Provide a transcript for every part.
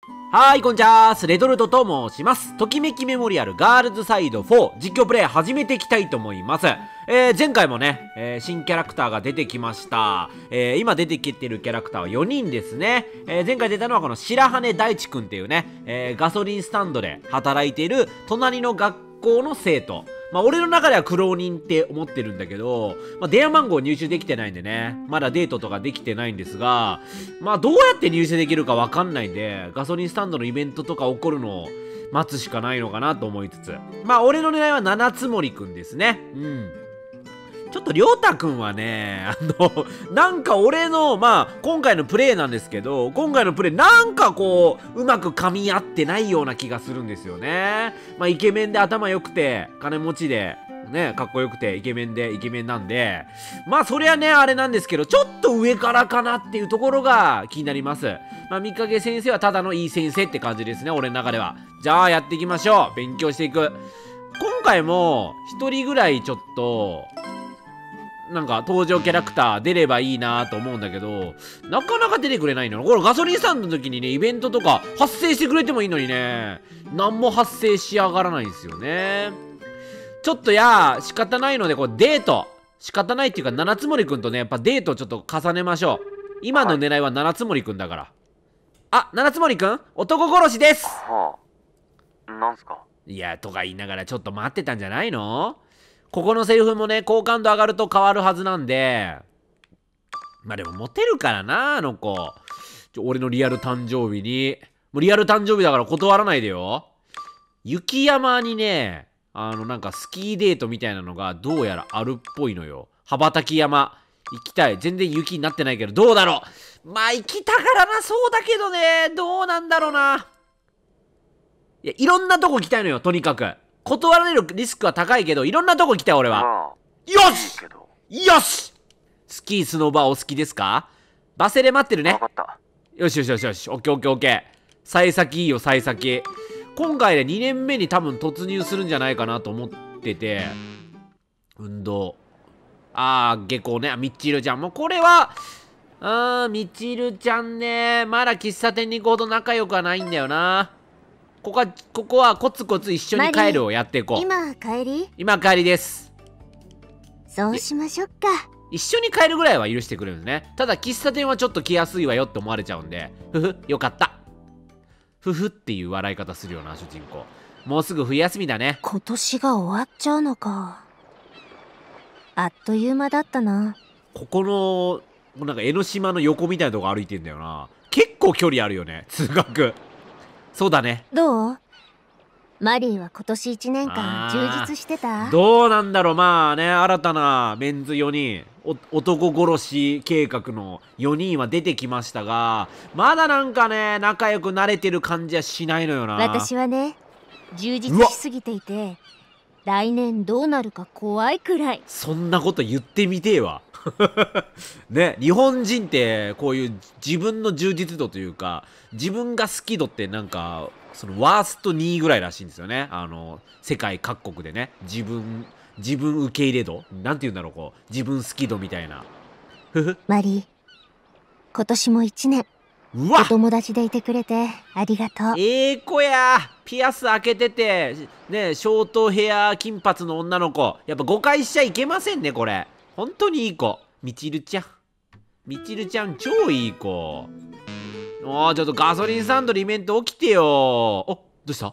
はーい、こんにちはー。レトルトと申します。ときめきメモリアルガールズサイド4実況プレイ始めていきたいと思います。前回もね、新キャラクターが出てきました。今出てきてるキャラクターは4人ですね。前回出たのはこの白羽大地くんっていうね、ガソリンスタンドで働いている隣の学校の生徒。まあ俺の中では苦労人って思ってるんだけど、まあ電話番号入手できてないんでね、まだデートとかできてないんですが、まあどうやって入手できるかわかんないんで、ガソリンスタンドのイベントとか起こるのを待つしかないのかなと思いつつ、まあ俺の狙いは七つ森くんですね。ちょっとりょうたくんはね、なんか俺の、まあ、今回のプレイなんですけど、今回のプレイなんかこう、うまく噛み合ってないような気がするんですよね。まあ、イケメンで頭良くて、金持ちで、ね、かっこよくて、イケメンで、イケメンなんで、まあ、そりゃね、あれなんですけど、ちょっと上からかなっていうところが気になります。まあ、三影先生はただのいい先生って感じですね、俺の中では。じゃあ、やっていきましょう。勉強していく。今回も、一人ぐらいちょっと、なんか登場キャラクター出ればいいなと思うんだけど、なかなか出てくれないの。これガソリンスタンドの時にね、イベントとか発生してくれてもいいのにね、何も発生しやがらないんですよね。ちょっと仕方ないので、これデート。仕方ないっていうか、七つ森くんとね、やっぱデートをちょっと重ねましょう。今の狙いは七つ森くんだから。あ、七つ森くん男殺しです。 はあ、なんすか？ いや、とか言いながらちょっと待ってたんじゃないの？ここのセリフもね、好感度上がると変わるはずなんで、まあでもモテるからな、あの子。俺のリアル誕生日に。もうリアル誕生日だから断らないでよ。雪山にね、なんかスキーデートみたいなのがどうやらあるっぽいのよ。羽ばたき山。行きたい。全然雪になってないけど、どうだろう。まあ行きたからな、そうだけどね、どうなんだろうな。いや、いろんなとこ行きたいのよ、とにかく。断られるリスクは高いけど、いろんなとこ行きたい俺は。よしよしスキースノーバーお好きですか？バス停で待ってるね。 わかった。 よしよしよしよし。オッケーオッケーオッケー。幸先いいよ、幸先。今回で2年目に多分突入するんじゃないかなと思ってて。運動。下校ね。みちるちゃん。もうこれは、みちるちゃんね。まだ喫茶店に行くほど仲良くはないんだよな。ここはコツコツ一緒に帰るをやっていこう。 今帰り？ 今帰りです。 そうしましょうか。 一緒に帰るぐらいは許してくれるんですね。ただ喫茶店はちょっと来やすいわよって思われちゃうんで、よかった。っていう笑い方するよな、主人公。もうすぐ冬休みだね。 今年が終わっちゃうのか。あっという間だったな。 ここの、なんか江ノ島の横みたいなとこ歩いてんだよな。結構距離あるよね、通学。そうだね。 どう？マリーは今年1年間充実してた？ どうなんだろう。まあね、新たなメンズ4人男殺し計画の4人は出てきましたが、まだなんかね、仲良くなれてる感じはしないのよな。 私はね、充実しすぎていて来年どうなるか怖いくらい。 そんなこと言ってみてえわ。ね、日本人ってこういう自分の充実度というか自分が好き度ってなんかそのワースト2位ぐらいらしいんですよね。世界各国でね、自分受け入れ度なんて言うんだろう、こう自分好き度みたいな。 マリー、今年も1年お友達でいてくれてありがとう。 子や。ピアス開けててね、ショートヘア金髪の女の子、やっぱ誤解しちゃいけませんね。これ本当にいい子。みちるちゃん超いい子。ちょっとガソリンスタンドのイベント起きてよ。どうした？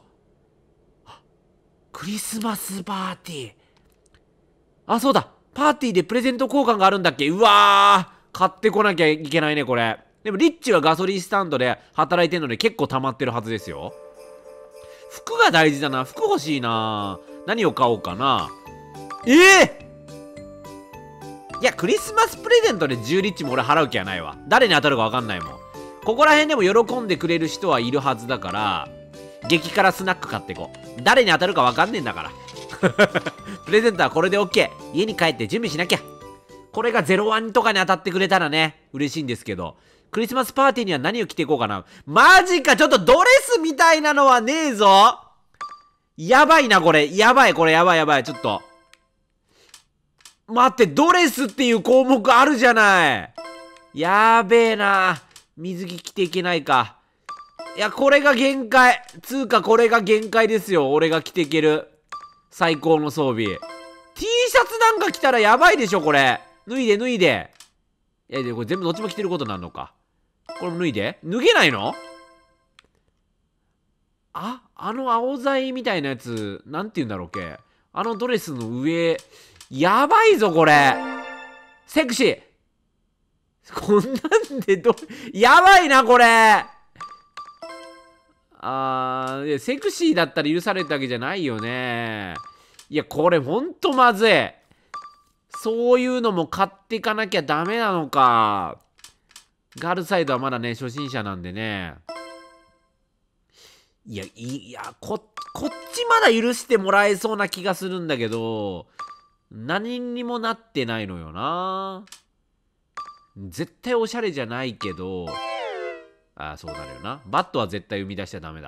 クリスマスパーティー。そうだ、パーティーでプレゼント交換があるんだっけ。うわー、買ってこなきゃいけないねこれ。でもリッチはガソリンスタンドで働いてるので結構溜まってるはずですよ。服が大事だな。服欲しいな。何を買おうかな。いや、クリスマスプレゼントで10リッチも俺払う気はないわ。誰に当たるか分かんないもん。ここら辺でも喜んでくれる人はいるはずだから、激辛スナック買ってこう。誰に当たるか分かんねえんだから。プレゼントはこれで OK。家に帰って準備しなきゃ。これが01とかに当たってくれたらね、嬉しいんですけど。クリスマスパーティーには何を着ていこうかな。マジか、ちょっとドレスみたいなのはねえぞ。やばいな、これ。やばい、ちょっと。待って、ドレスっていう項目あるじゃない。やべえな。水着着ていけないか。 いや、これが限界。つうか、これが限界ですよ。俺が着ていける最高の装備。T シャツなんか着たらやばいでしょ、これ。脱いで、脱いで。いや、でこれ全部どっちも着てることになるのか。これも脱いで。脱げないの？あの青材みたいなやつ、なんて言うんだろうけ。あのドレスの上、やばいぞ、これ。セクシー。こんなんでやばいな、これ。セクシーだったら許されたわけじゃないよね。いや、これほんとまずい。そういうのも買っていかなきゃダメなのか。ガールサイドはまだね、初心者なんでね。いや、こっちまだ許してもらえそうな気がするんだけど、何にもなってないのよな。絶対おしゃれじゃないけど、そうなるよな。バットは絶対生み出しちゃダメだ。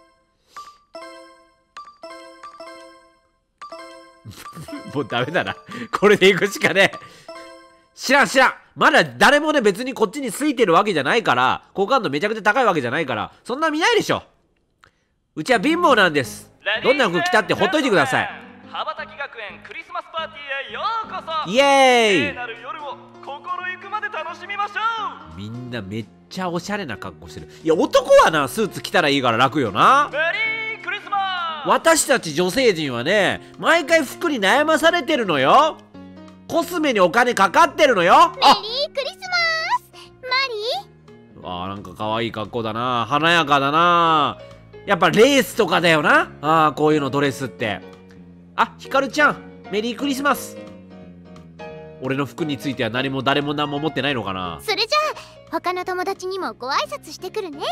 もうダメだな。これで行くしかねえ。知らん。まだ誰もね、別にこっちについてるわけじゃないから、好感度めちゃくちゃ高いわけじゃないから、そんな見ないでしょ。うちは貧乏なんです。どんな服着たってほっといてください。 羽ばたき学園クリスマスパーティーへようこそ。 イエーイ。 聖なる夜を心ゆくまで楽しみましょう。 みんなめっちゃおしゃれな格好してる。いや、男はな、スーツ着たらいいから楽よな。 メリークリスマス。 私たち女性陣はね、毎回服に悩まされてるのよ。コスメにお金かかってるのよ。 メリークリスマスマリー。 なんか可愛い格好だな。華やかだな。やっぱレースとかだよな。こういうのドレスって。ヒカルちゃん、メリークリスマス。俺の服については誰も何も思ってないのかな。 それじゃあ他の友達にもご挨拶してくるね。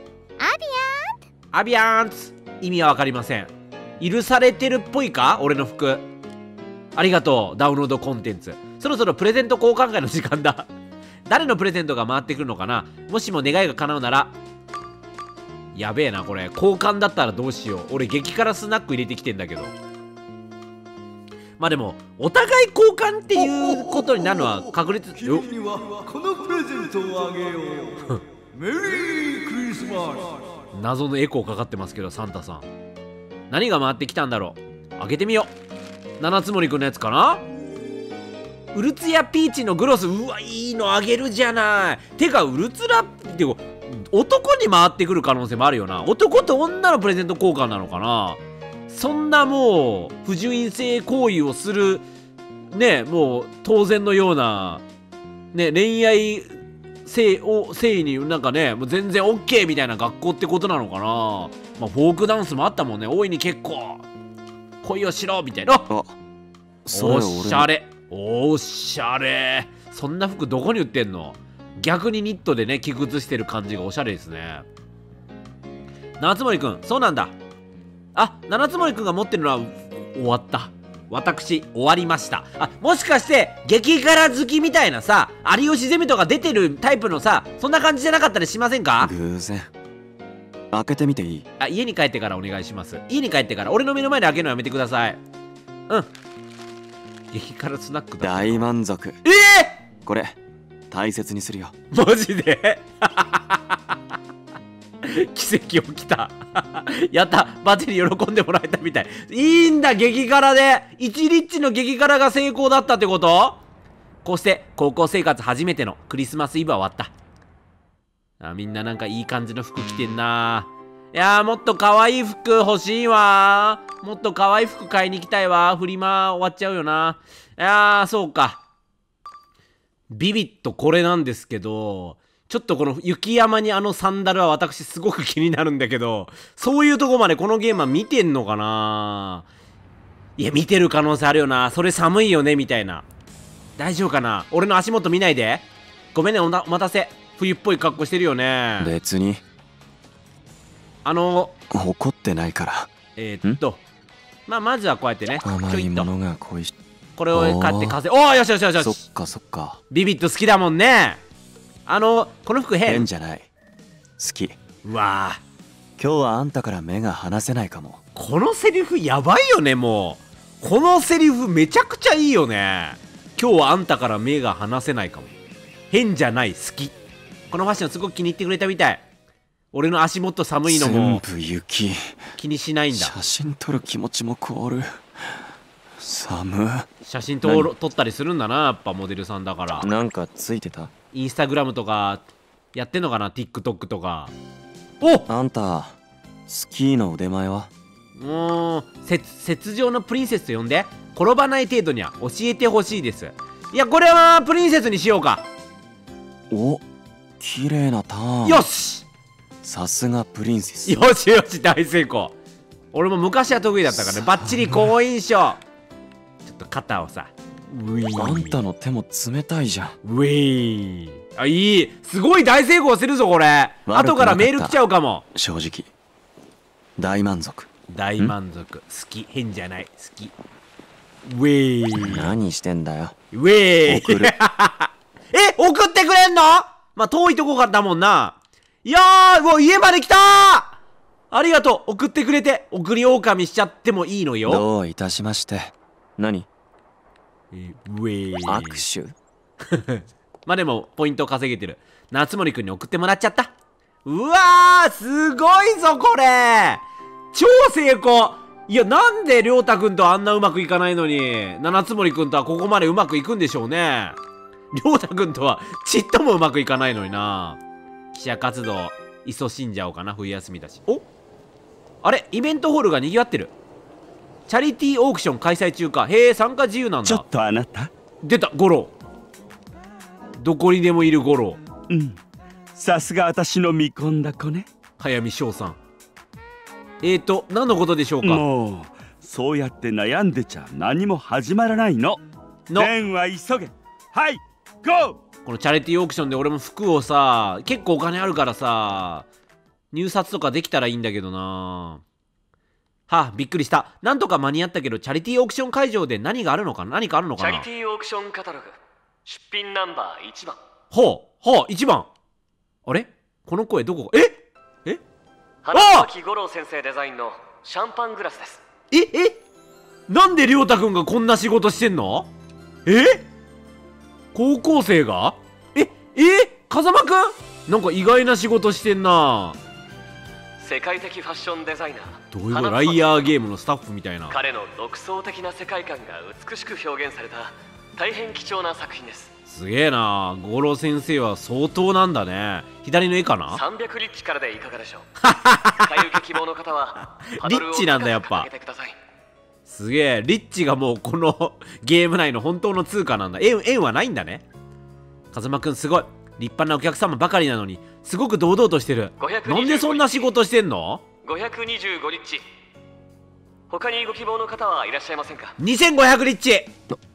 アビアンツ。意味はわかりません。許されてるっぽいか、俺の服。ありがとう、ダウンロードコンテンツ。そろそろプレゼント交換会の時間だ。誰のプレゼントが回ってくるのかな。もしも願いが叶うなら。やべえな、これ交換だったらどうしよう。俺激辛スナック入れてきてんだけど。まあでもお互い交換っていうことになるのは確率。 君にはこのプレゼントをあげよう。メリークリスマス。 謎のエコーかかってますけど、サンタさん何が回ってきたんだろう。開けてみよう。七つ森くんのやつかな。ウルツヤピーチのグロス。うわ、いいのあげるじゃない。てかウルツラって男に回ってくる可能性もあるよな。男と女のプレゼント交換なのかな。そんなもう不純性行為をするね、もう当然のようなね、恋愛性になんかね、もう全然 OK みたいな学校ってことなのかな。まあフォークダンスもあったもんね。大いに結構恋をしろみたいな。おしゃれ、おしゃれ。そんな服どこに売ってんの。逆にニットでね、着靴してる感じがおしゃれですね。七つ森くん、そうなんだ。七つ森くんが持ってるのは終わった。私終わりました。もしかして激辛好きみたいなさ、有吉ゼミとか出てるタイプのさ、そんな感じじゃなかったりしませんか。 偶然。開けてみていい？ 家に帰ってからお願いします。家に帰ってから。俺の目の前で開けるのやめてください。激辛スナックだ。 大満足。これ大切にするよ。 マジで奇跡起きたやった。バチに喜んでもらえたみたい。いいんだ、激辛で1リッチの激辛が成功だったってこと。こうして高校生活初めてのクリスマスイブは終わった。みんななんかいい感じの服着てんな。いやー、もっと可愛い服欲しいわ。もっと可愛い服買いに行きたいわ。フリマ終わっちゃうよな。いやー、そうか。ビビッとこれなんですけど、ちょっとこの雪山にサンダルは私すごく気になるんだけど、そういうとこまでこのゲームは見てんのかな。いや、見てる可能性あるよな。それ寒いよねみたいな。大丈夫かな。俺の足元見ないで。ごめんね、お待たせ。冬っぽい格好してるよね。 別に怒ってないから。 まずはこうやってね、 甘いものが恋しこれを買って風。おお、よしよしよしよし。 そっかそっか。 ビビット好きだもんね。この服変じゃない。好き。 うわ今日はあんたから目が離せないかも。 このセリフやばいよね。もうこのセリフめちゃくちゃいいよね。今日はあんたから目が離せないかも。変じゃない、好き。このファッションすごく気に入ってくれたみたい。 俺の足元寒いのも全部雪。 気にしないんだ。 写真撮る気持ちも凍る。寒。 写真撮ったりするんだな、やっぱモデルさんだから。 なんかついてた？ インスタグラムとかやってんのかな、 TikTok とか。お、 あんたスキーの腕前は？ 雪上のプリンセスと呼んで、転ばない程度には教えてほしいです。いや、これはプリンセスにしようか。 お、綺麗なターン。 よし、 さすがプリンセス。 よしよし、大成功。俺も昔は得意だったからね。バッチリ好印象。ちょっと肩をさ、ウィー。 あんたの手も冷たいじゃん。 ウィー。あ、いい、すごい大成功するぞこれ。後からメール来ちゃうかも。 正直大満足。 大満足。好き。変じゃない、好き。ウェー。 何してんだよ。 ウェー。 送る。 え、送ってくれんの？まあ、遠いとこだもんな。いやー、もう家まで来たー。ありがとう。送ってくれて。送り狼しちゃってもいいのよ。 どういたしまして。何？ ウェー。 握手？ まあでも、ポイント稼げてる。夏森くんに送ってもらっちゃった。うわー、すごいぞ、これ。超成功。いや、なんでりょうたくんとあんなうまくいかないのに、七つ森くんとはここまでうまくいくんでしょうね。りょうたくんとはちっともうまくいかないのにな。記者活動、勤しんじゃおうかな、冬休みだし。お、あれ、イベントホールが賑わってる。チャリティーオークション開催中か。へえ、参加自由なんだ。 ちょっとあなた。 出た、五郎。どこにでもいる五郎。 うん、さすが私の見込んだ子ね。 早見翔さん。何のことでしょうか。 もうそうやって悩んでちゃ何も始まらないの。電話急げ。はい、ゴー。 このチャリティーオークションで俺も服をさ、結構お金あるからさ、入札とかできたらいいんだけどな。はあ、びっくりした。なんとか間に合ったけど、チャリティーオークション会場で何かあるのかな。 チャリティーオークションカタログ出品ナンバー1番。 ほうほう、1番。あれ、この声どこ？ 花巻五郎先生デザインのシャンパングラスです。 なんでりょうたくんがこんな仕事してんの？高校生が？風間くんなんか意外な仕事してんな。 世界的ファッションデザイナー。 どういうこと？ライアーゲームのスタッフみたいな。 彼の独創的な世界観が美しく表現された大変貴重な作品です。 すげえな。五郎先生は相当なんだね。左の絵かな。 300リッチからでいかがでしょう。買い受け希望の方はリッチなんだやっぱ。すげえ、リッチがもうこのゲーム内の本当の通貨なんだ。円はないんだね。風間くんすごい。立派なお客様ばかりなのにすごく堂々としてる。なんでそんな仕事してんの ？525リッチ。他にご希望の方はいらっしゃいませんか ？2500リッチ。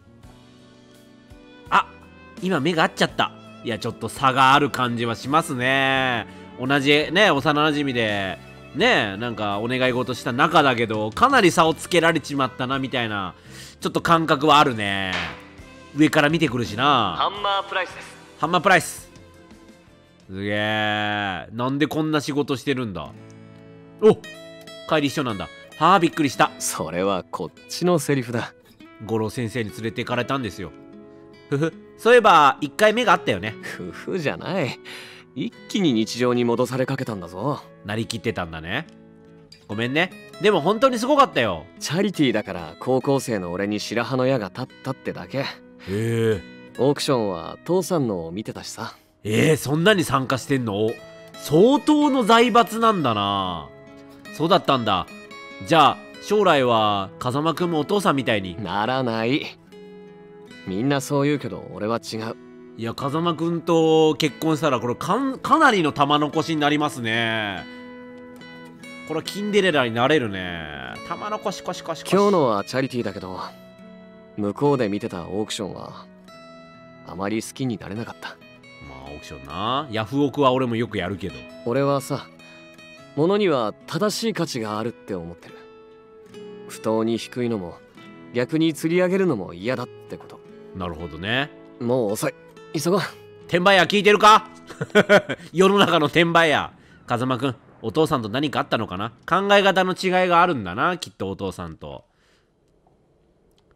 あ、今目が合っちゃった。いや、ちょっと差がある感じはしますね。同じね、幼馴染でね、なんかお願い事した中だけど、かなり差をつけられちまったなみたいなちょっと感覚はあるね。上から見てくるしな。 ハンマープライスです。 ハンマープライス。すげえ。なんでこんな仕事してるんだ。お、帰り一緒なんだ。はあ、びっくりした。 それはこっちのセリフだ。 五郎先生に連れて行かれたんですよ。ふふ。そういえば一回目があったよね。 ふふじゃない。一気に日常に戻されかけたんだぞ。 なりきってたんだね。ごめんね。でも本当にすごかったよ。 チャリティーだから高校生の俺に白羽の矢が立ったってだけ。 へえ。 オークションは父さんのを見てたしさ。 そんなに参加してんの？相当の財閥なんだな。そうだったんだ。じゃあ将来は風間くんもお父さんみたいにならない。みんなそう言うけど俺は違う。 いや、風間くんと結婚したらこれかなりの玉残しになりますね。これはキンデレラになれるね。玉残し。今日のはチャリティーだけど、向こうで見てたオークションはあまり好きになれなかった。 まあオークションな、ヤフオクは俺もよくやるけど。 俺はさ、物には正しい価値があるって思ってる。不当に低いのも逆に釣り上げるのも嫌だってこと。 なるほどね。 もう遅い、急ごう。 転売屋聞いてるか？世の中の転売屋。風間くん、お父さんと何かあったのかな。考え方の違いがあるんだな、きっとお父さんと。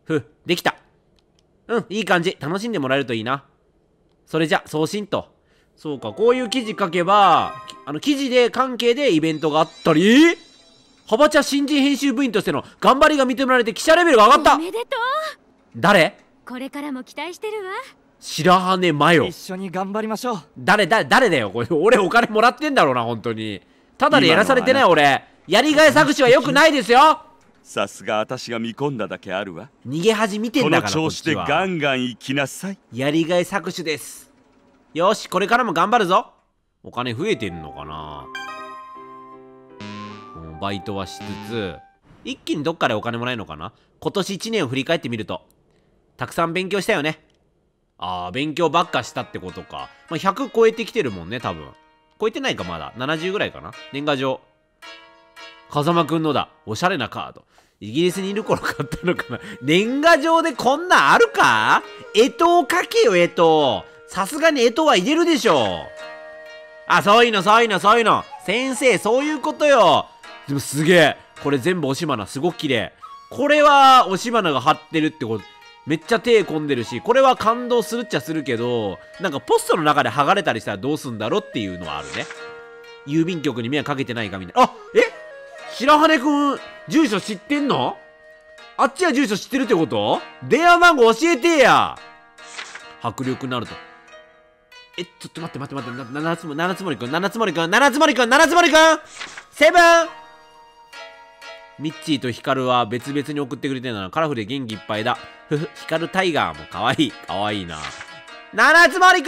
できた。いい感じ。楽しんでもらえるといいな。それじゃ送信と。 そうか、こういう記事書けば記事で関係でイベントがあったり、ハバチャ新人編集部員としての頑張りが認められて記者レベルが上がった。 おめでとう。 誰？ これからも期待してるわ。 白羽麻よ。 一緒に頑張りましょう。 誰だよこれ。俺お金もらってんだろうな、本当に。ただでやらされてない俺。やりがい搾取は良くないですよ。 さすが私が見込んだだけあるわ。 逃げ恥見てんだから。 この調子でガンガン行きなさい。 やりがい搾取です。よし、これからも頑張るぞ。お金増えてんのかな。バイトはしつつ一気にどっからお金もらえるのかな。今年1年を振り返ってみるとたくさん勉強したよね。勉強ばっかしたってことか。100超えてきてるもんね、多分。超えてないか、まだ。70ぐらいかな。年賀状。風間くんのだ。おしゃれなカード。イギリスにいる頃買ったのかな。年賀状でこんなんあるか？干支を書けよ、干支。さすがに干支は入れるでしょ。そういうの。先生、そういうことよ。でもすげえ。これ全部押し花、すごく綺麗。これは押し花が貼ってるってこと。めっちゃ手込んでるし、これは感動するっちゃするけど、なんかポストの中で剥がれたりしたらどうすんだろっていうのはあるね。郵便局に迷惑かけてないかみたいな。白羽くん、住所知ってんの？あっちは住所知ってるってこと？電話番号教えてや。迫力なると。ちょっと待って、七つ森くん、セブン！ミッチーとヒカルは別々に送ってくれてるならカラフルで元気いっぱいだ。ヒカルタイガーもかわいいな。七つ森く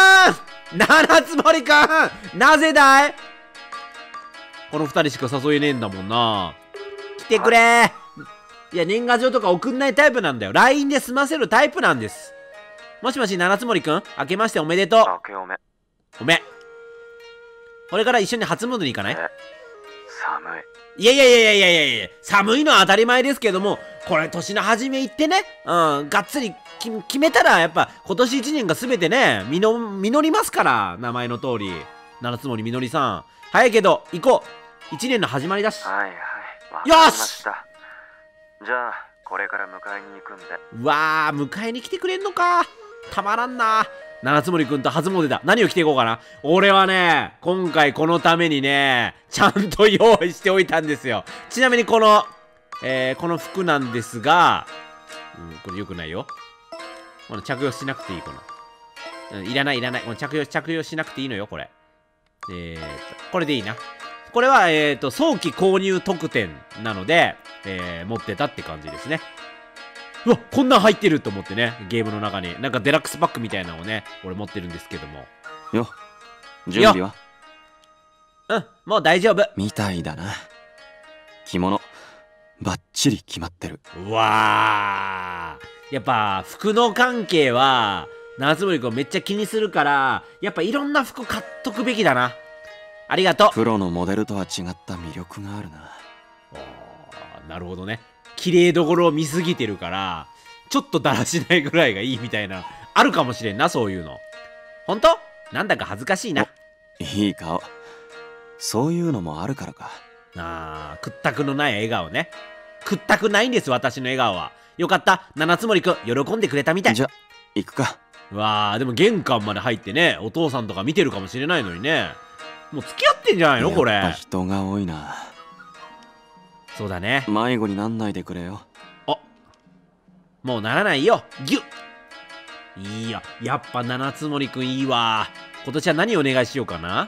んなぜだい？この2人しか誘えねえんだもんな。来てくれ。いや、年賀状とか送んないタイプなんだよ。 LINE で済ませるタイプなんです。もしもし、七つ森くん、明けましておめでとう。おめ。これから一緒に初詣に行かない？ 寒い。 いや、寒いのは当たり前ですけども、これ年の初め行ってね、がっつり決めたら、やっぱ今年1年が全てね、実りますから、名前の通り。七つ森みのりさん。早いけど、行こう。1年の始まりだし。 はい、わかりよまし！ した。じゃあ、これから迎えに行くんで。 うわー、迎えに来てくれんのか。たまらんな。七つ森くんと初詣だ。何を着ていこうかな。俺はね、今回このためにね、ちゃんと用意しておいたんですよ。ちなみにこの服なんですが、これ良くないよ。この着用しなくていいかな。いらない。この着用しなくていいのよ、これ。これでいいな。これは、早期購入特典なので、持ってたって感じですね。うわ、こんなん入ってると思ってね、ゲームの中に。なんかデラックスパックみたいなのをね、俺持ってるんですけども。 よ、準備は？ もう大丈夫。 みたいだな。着物、バッチリ決まってる。 うわー。やっぱ、服の関係は、七つ森くんめっちゃ気にするから、やっぱいろんな服買っとくべきだな。ありがとう。 プロのモデルとは違った魅力があるな。 なるほどね。綺麗どころを見すぎてるから、ちょっとだらしないぐらいがいいみたいな、あるかもしれんな、そういうの。ほんと？なんだか恥ずかしいな。 いい顔。そういうのもあるからか。 屈託のない笑顔ね。屈託ないんです、私の笑顔は。よかった、七つ森くん、喜んでくれたみたい。 じゃ、行くか。 うわー、でも玄関まで入ってね、お父さんとか見てるかもしれないのにね。もう付き合ってんじゃないのこれ。 やっぱ人が多いな。 そうだね。 迷子になんないでくれよ。 もうならないよ。ギュッ。いや、やっぱ七つ森くんいいわ。今年は何お願いしようかな。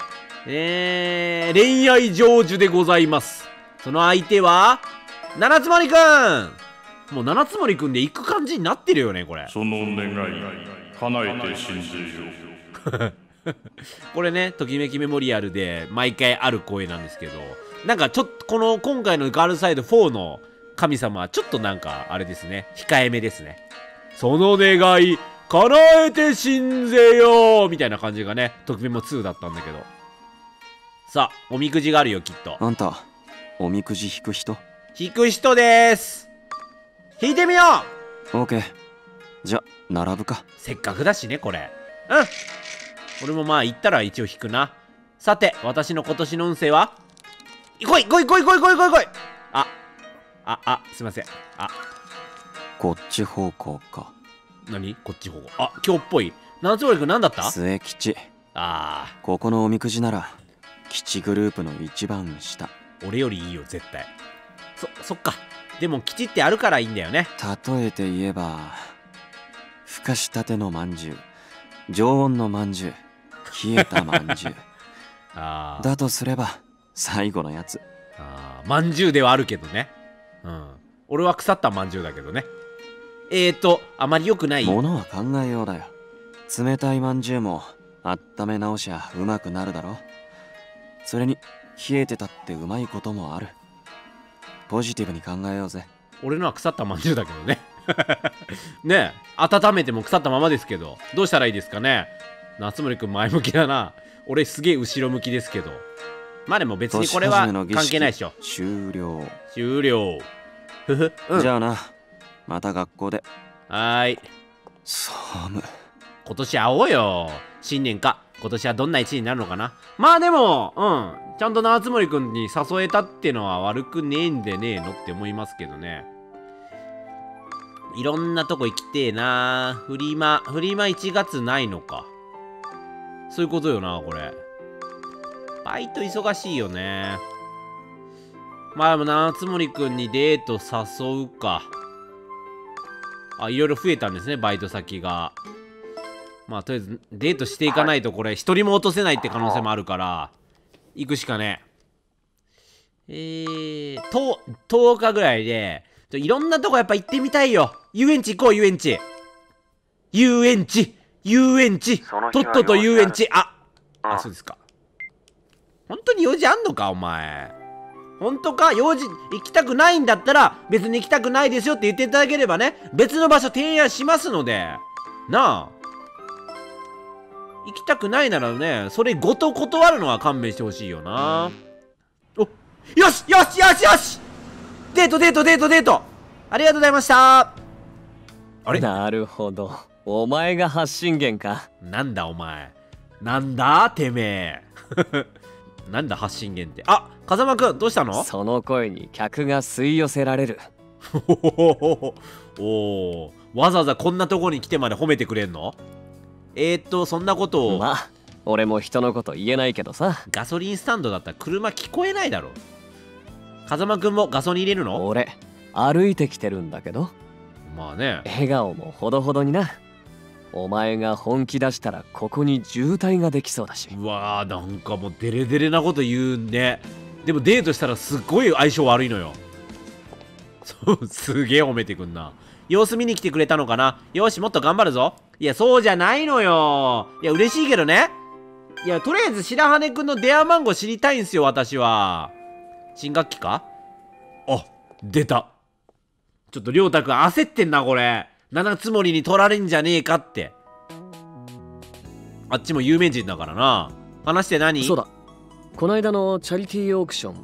恋愛成就でございます。その相手は七つ森くん。もう七つ森くんで行く感じになってるよね、これ。 その願い叶えて信じよう。 これね、ときめきメモリアルで毎回ある声なんですけど、なんかちょっとこの今回のガールサイド4の神様はちょっとなんかあれですね、控えめですね。その願い叶えて信ぜようみたいな感じがね、ときめも2だったんだけど。さあ、おみくじがあるよ、きっと。 あんた、おみくじ引く人？ 引く人でーす。引いてみよう。オーケー。じゃ、並ぶか。 せっかくだしね、これ。俺もまあ言ったら一応引くな。さて、私の今年の運勢は？来いすいません。 こっち方向か。 何？こっち方向。今日っぽい。七つ森くん何だった？ 末吉。 ここのおみくじなら基地グループの一番下。 俺よりいいよ絶対。そっか。でも基地ってあるからいいんだよね。 例えて言えばふかしたてのまんじゅう、常温のまんじゅう、冷えたまんじゅうだとすれば最後のやつ。 まんじゅうではあるけどね。俺は腐ったまんじゅうだけどね。あまり良くない。 ものは考えようだよ。冷たいまんじゅうも温め直しゃうまくなるだろ。それに冷えてたってうまいこともある。ポジティブに考えようぜ。 俺のは腐ったまんじゅうだけどね。ねえ、温めても腐ったままですけど、どうしたらいいですかね。夏森くん前向きだな。俺すげえ後ろ向きですけど。まあでも別にこれは関係ないでしょ。 終了。じゃあな、また学校で。 はーい。 寒。 今年会おうよ。新年か。今年はどんな一年になるのかな。まあでもちゃんと夏森くんに誘えたってのは悪くねえんでねえのって思いますけどね。いろんなとこ行きてえな。フリマ1月ないのか。そういうことよな、これ。バイト忙しいよね。まあでも夏森くんにデート誘うか。いろいろ増えたんですね、バイト先が。まあとりあえずデートしていかないとこれ一人も落とせないって可能性もあるから行くしかねえ。10日ぐらいでいろんなとこやっぱ行ってみたいよ。遊園地行こう。遊園地とっとと遊園地。そうですか。本当に用事あんのかお前。本当か。用事行きたくないんだったら別に行きたくないですよって言っていただければね、別の場所提案しますのでなあ。行きたくないならね、それごと断るのは勘弁してほしいよな。よしデートありがとうございました。あれ、 なるほど、お前が発信源か。 なんだお前、なんだてめえ。なんだ発信源って。風間くんどうしたの。 その声に客が吸い寄せられる。 おわざわざこんなとこに来てまで褒めてくれんの。そんなことを。 まあ俺も人のこと言えないけどさ。 ガソリンスタンドだったら車聞こえないだろ。風間くんもガソリン入れるの。 俺歩いてきてるんだけど。 まあね、 笑顔もほどほどにな。お前が本気出したらここに渋滞ができそうだし。 うわー、なんかもうデレデレなこと言うんね。でもデートしたらすっごい相性悪いのよ。そう、すげえ褒めてくんな。様子見に来てくれたのかな。よし、もっと頑張るぞ。いや、そうじゃないのよ。いや、嬉しいけどね。いや、とりあえず白羽くんの電話番号知りたいんすよ、私は。新学期か。出た。ちょっとりょうたくん焦ってんな、これ。七つ森に取られんじゃねえかって。あっちも有名人だからな。話して何。 そうだ、こないだのチャリティーオークション。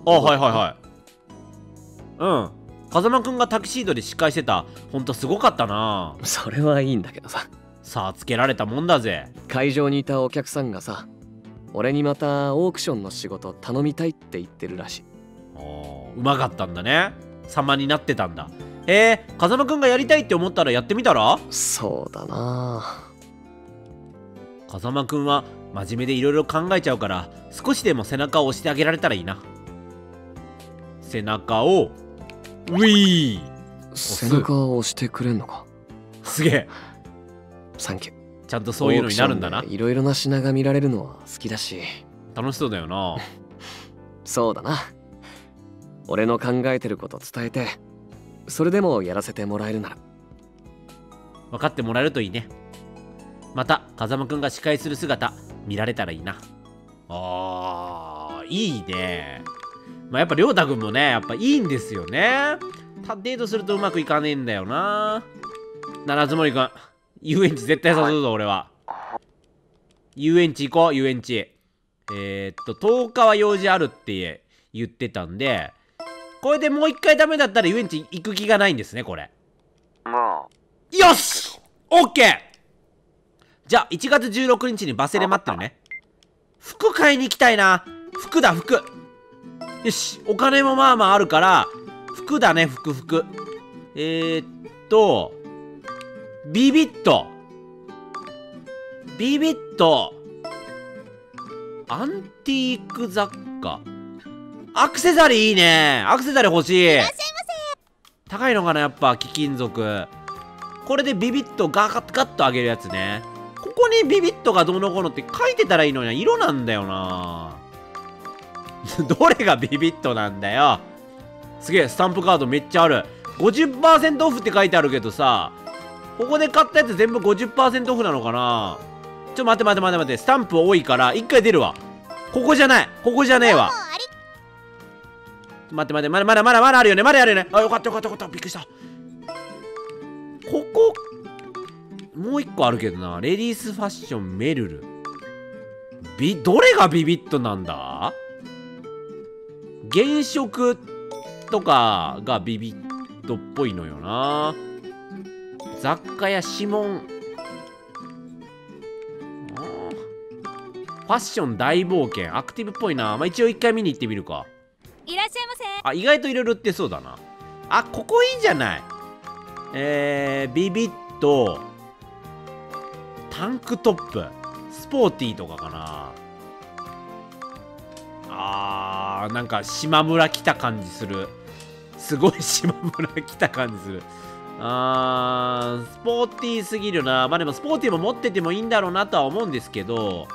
はい。風間くんがタキシードで司会してた。ほんとすごかったな。 それはいいんだけどさ。 さあつけられたもんだぜ。 会場にいたお客さんがさ、俺にまたオークションの仕事頼みたいって言ってるらしい。 うまかったんだね。様になってたんだ。風間くんがやりたいって思ったらやってみたら。 そうだな。 風間くんは真面目でいろいろ考えちゃうから、少しでも背中を押してあげられたらいいな。背中をウィー。 背中を押してくれんのか。 すげえ、 サンキュー。 ちゃんとそういうのになるんだな。 いろいろな品が見られるのは好きだし楽しそうだよな。 そうだな。俺の考えてること伝えて、それでもやらせてもらえるなら。 分かってもらえるといいね。また風間くんが司会する姿見られたらいいな。いいね。まあやっぱりょうたくんもね、やっぱいいんですよね。デートするとうまくいかねえんだよな。七つ森くん、遊園地絶対誘うぞ、俺は。遊園地行こう、遊園地。10日は用事あるって言ってたんで、これでもう一回ダメだったら遊園地行く気がないんですね、これ。よし !OK! じゃあ、1月16日にバス停で待ってるね。服買いに行きたいな。服だ、服。よし、お金もまあまああるから、服だね、服。ビビット。 アンティーク雑貨。アクセサリーいいね。アクセサリー欲しい。いらっしゃいませ。高いのかな、やっぱ貴金属。これでビビッとガッと上げるやつね。ここにビビッとがどうのこうのって書いてたらいいのに、色なんだよな。どれがビビッとなんだよ。すげえ、スタンプカードめっちゃある。50% オフって書いてあるけどさ、ここで買ったやつ全部 50% オフなのかな。ちょ、待って、スタンプ多いから一回出るわ。ここじゃない、ここじゃねえわ。待って、まだあるよね、まだあるよね。あ、よかった、びっくりした。ここもう一個あるけどな。レディースファッションメルル。どれがビビットなんだ。原色とかがビビットっぽいのよな。雑貨や指紋。ファッション大冒険。アクティブっぽいな。まあ、一応一回見に行ってみるか。 いらっしゃいませ。 あ、意外といろいろ売ってそうだな。あ、ここいいじゃない。ビビットタンクトップスポーティーとかかな。なんか島村来た感じする。すごい島村来た感じする。スポーティーすぎるな。まあでもスポーティーも持っててもいいんだろうなとは思うんですけど、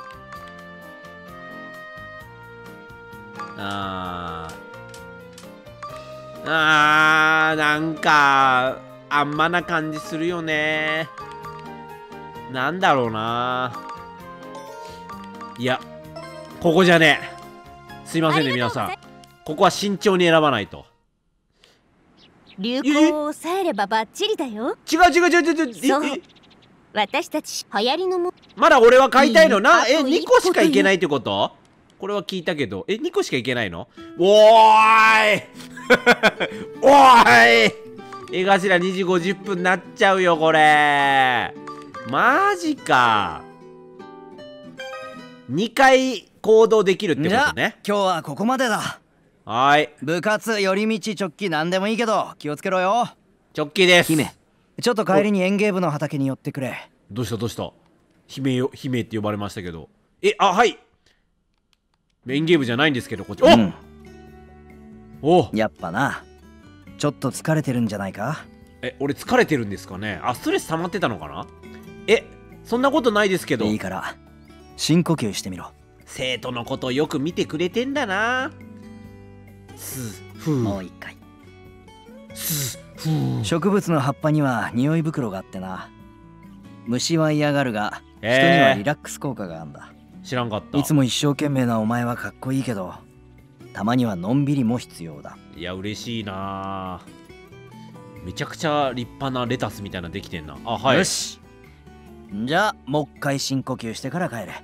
なんかあんまな感じするよね。なんだろうな。いや、ここじゃねえ。すいませんね皆さん、ここは慎重に選ばないと。 流行を抑えればバッチリだよ。 違う。 そう、私たち流行りのも。 まだ俺は買いたいのな。2個しかいけないってこと？これは聞いたけど、2個しかいけないの？おーいおーい、絵頭2時50分になっちゃうよこれ。マジか。2回行動できるってことね。 今日はここまでだ。 はい。 部活、寄り道、直帰なんでもいいけど気をつけろよ。 直帰です。 姫、ちょっと帰りに園芸部の畑に寄ってくれ。 どうした姫って呼ばれましたけど。はい。園芸部じゃないんですけど、こっち。おやっぱな、ちょっと疲れてるんじゃないか。 俺疲れてるんですかね。ストレス溜まってたのかな。そんなことないですけど。 いいから深呼吸してみろ。 生徒のことをよく見てくれてんだな。 もう一回。植物の葉っぱには匂い袋があってな。虫は嫌がるが、人にはリラックス効果があるんだ。 知らんかった。 いつも一生懸命なお前はかっこいいけど、たまにはのんびりも必要だ。 いや嬉しいな。めちゃくちゃ立派なレタスみたいなできてんな。はい。 よし、じゃあもう一回深呼吸してから帰れ。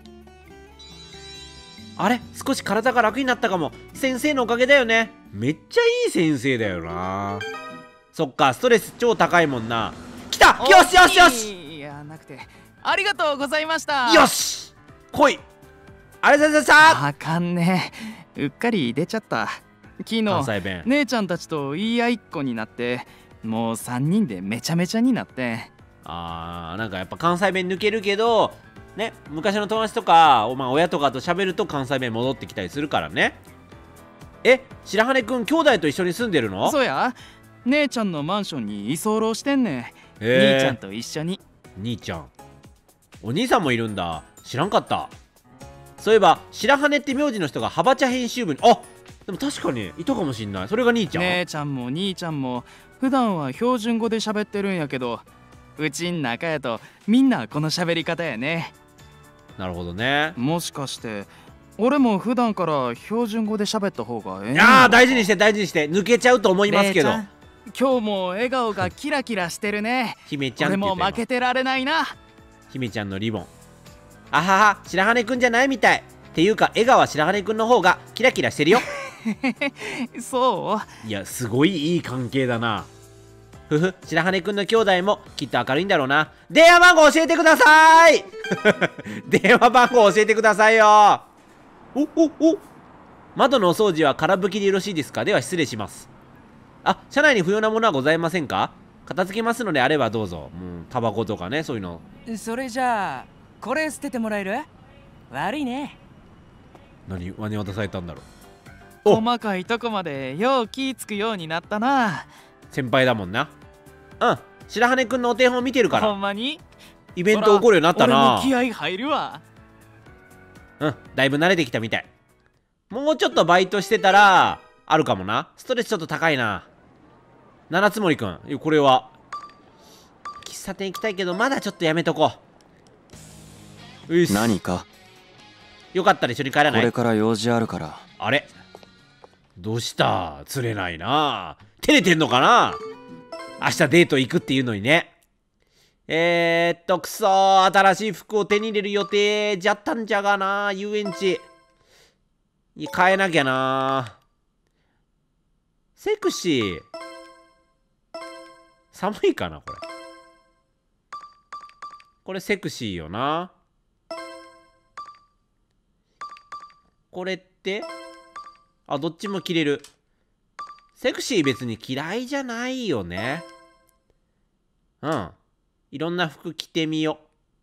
あれ、少し体が楽になったかも。先生のおかげだよね。めっちゃいい先生だよな。そっか、ストレス超高いもんな。来た。よし。 いや、なくてありがとうございました。 よし、来い。ありがとうございました。 あかんね、うっかり出ちゃった。昨日姉ちゃんたちと言い合いっ子になって、もう3人でめちゃめちゃになって。 なんかやっぱ関西弁抜けるけどね、昔の友達とか、親とかと喋ると関西弁戻ってきたりするからね。白羽くん兄弟と一緒に住んでるの？ そうや、姉ちゃんのマンションに居候してんねん。兄ちゃんと一緒に。 兄ちゃん、お兄さんもいるんだ。知らんかった。そういえば白羽って名字の人がハバチャ編集部に、でも確かにいたかもしんない。それが兄ちゃん。 姉ちゃんも兄ちゃんも普段は標準語で喋ってるんやけど、うちん中やとみんなこの喋り方やね。 なるほどね。 もしかして俺も普段から標準語で喋った方がええの？ 大事にして抜けちゃうと思いますけど。 今日も笑顔がキラキラしてるね。 姫ちゃんって言って俺も負けてられないな。 姫ちゃんのリボン。あはは、白羽くんじゃないみたい。っていうか、江川白羽くんの方がキラキラしてるよ。 そう？ いや、すごいいい関係だな。白羽くんの兄弟もきっと明るいんだろうな。電話番号教えてください。電話番号教えてくださいよ。窓のお掃除は空拭きでよろしいですか？では失礼します。車内に不要なものはございませんか？片付けますのであればどうぞ。タバコとかね、そういうの。 それじゃあこれ捨ててもらえる？悪いね。 何渡されたんだろう。細かいとこまでよう気ぃつくようになったな。 先輩だもんな。うん、白羽くんのお手本見てるから。 ほんまにイベント起こるようになったな。 俺も気合入るわ。 うん、だいぶ慣れてきたみたい。もうちょっとバイトしてたらあるかもな。ストレスちょっと高いな。七つ森くん、これは喫茶店行きたいけどまだちょっとやめとこう。ういっす。 何かよかったら一緒に帰らない？ これから用事あるから。 あれどうした？釣れないな。照れてんのかな。明日デート行くっていうのにね。くそー、新しい服を手に入れる予定じゃったんじゃがな。遊園地に変えなきゃな。セクシー寒いかなこれ。これセクシーよな。これってどっちも着れる。セクシー別に嫌いじゃないよね。うん。いろんな服着てみよ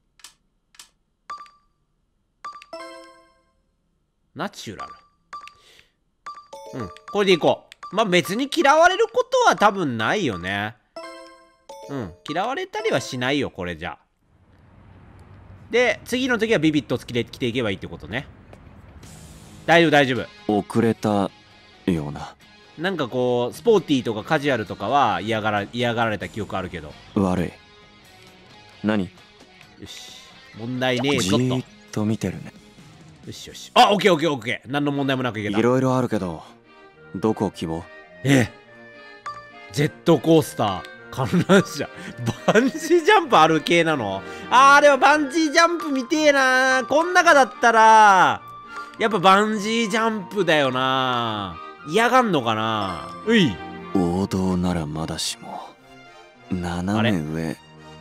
う。ナチュラル。うん。これでいこう。まあ別に嫌われることは多分ないよね。うん。嫌われたりはしないよ、これじゃ。で、次の時はビビッと着ていけばいいってことね。大丈夫大丈夫。 遅れたような。 なんかこうスポーティーとかカジュアルとかは嫌がられた記憶あるけど。 悪い。何？ よし、問題ねえぞと。 じーっと見てるね。 よしよし。あ、オッケーオッケーオッケー。何の問題もなくいけた。 いろいろあるけど、どこ希望？ ジェットコースター、観覧車、バンジージャンプある系なの？でもバンジージャンプ見てえな。こん中だったらやっぱバンジージャンプだよな。嫌がんのかな。うい。 王道ならまだしも斜め上。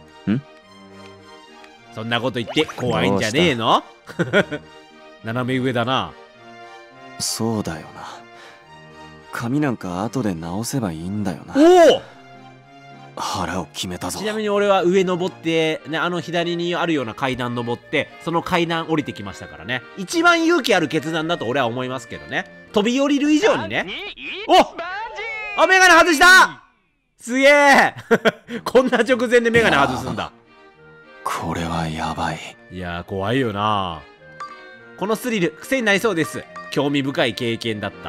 そんなこと言って怖いんじゃねえの？斜め上だな。 そうだよな。髪なんか後で直せばいいんだよな。 おお、 腹を決めたぞ。 ちなみに俺は上登ってね、左にあるような階段登ってその階段降りてきましたからね。一番勇気ある決断だと俺は思いますけどね。飛び降りる以上にね。お、メガネ外した。すげえ。こんな直前でメガネ外すんだ。 これはやばい。 いやー怖いよな。このスリル癖になりそうです。興味深い経験だった。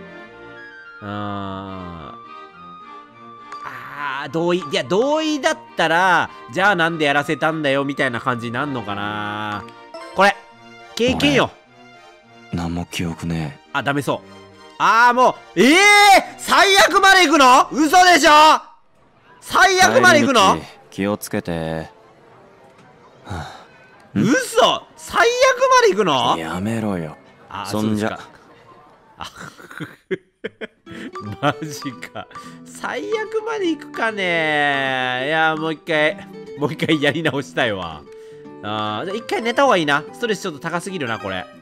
同意。いや同意だったらじゃあなんでやらせたんだよみたいな感じになんのかな。これ経験よ。 何も記憶ねえ。ダメそう。もう最悪まで行くの？嘘でしょ。最悪まで行くの？ 気をつけて。 嘘。最悪まで行くの？ やめろよ。そんじゃ。 マジか。最悪まで行くかね。いやもう一回やり直したいわ。じゃあ一回寝た方がいいな。ストレスちょっと高すぎるなこれ。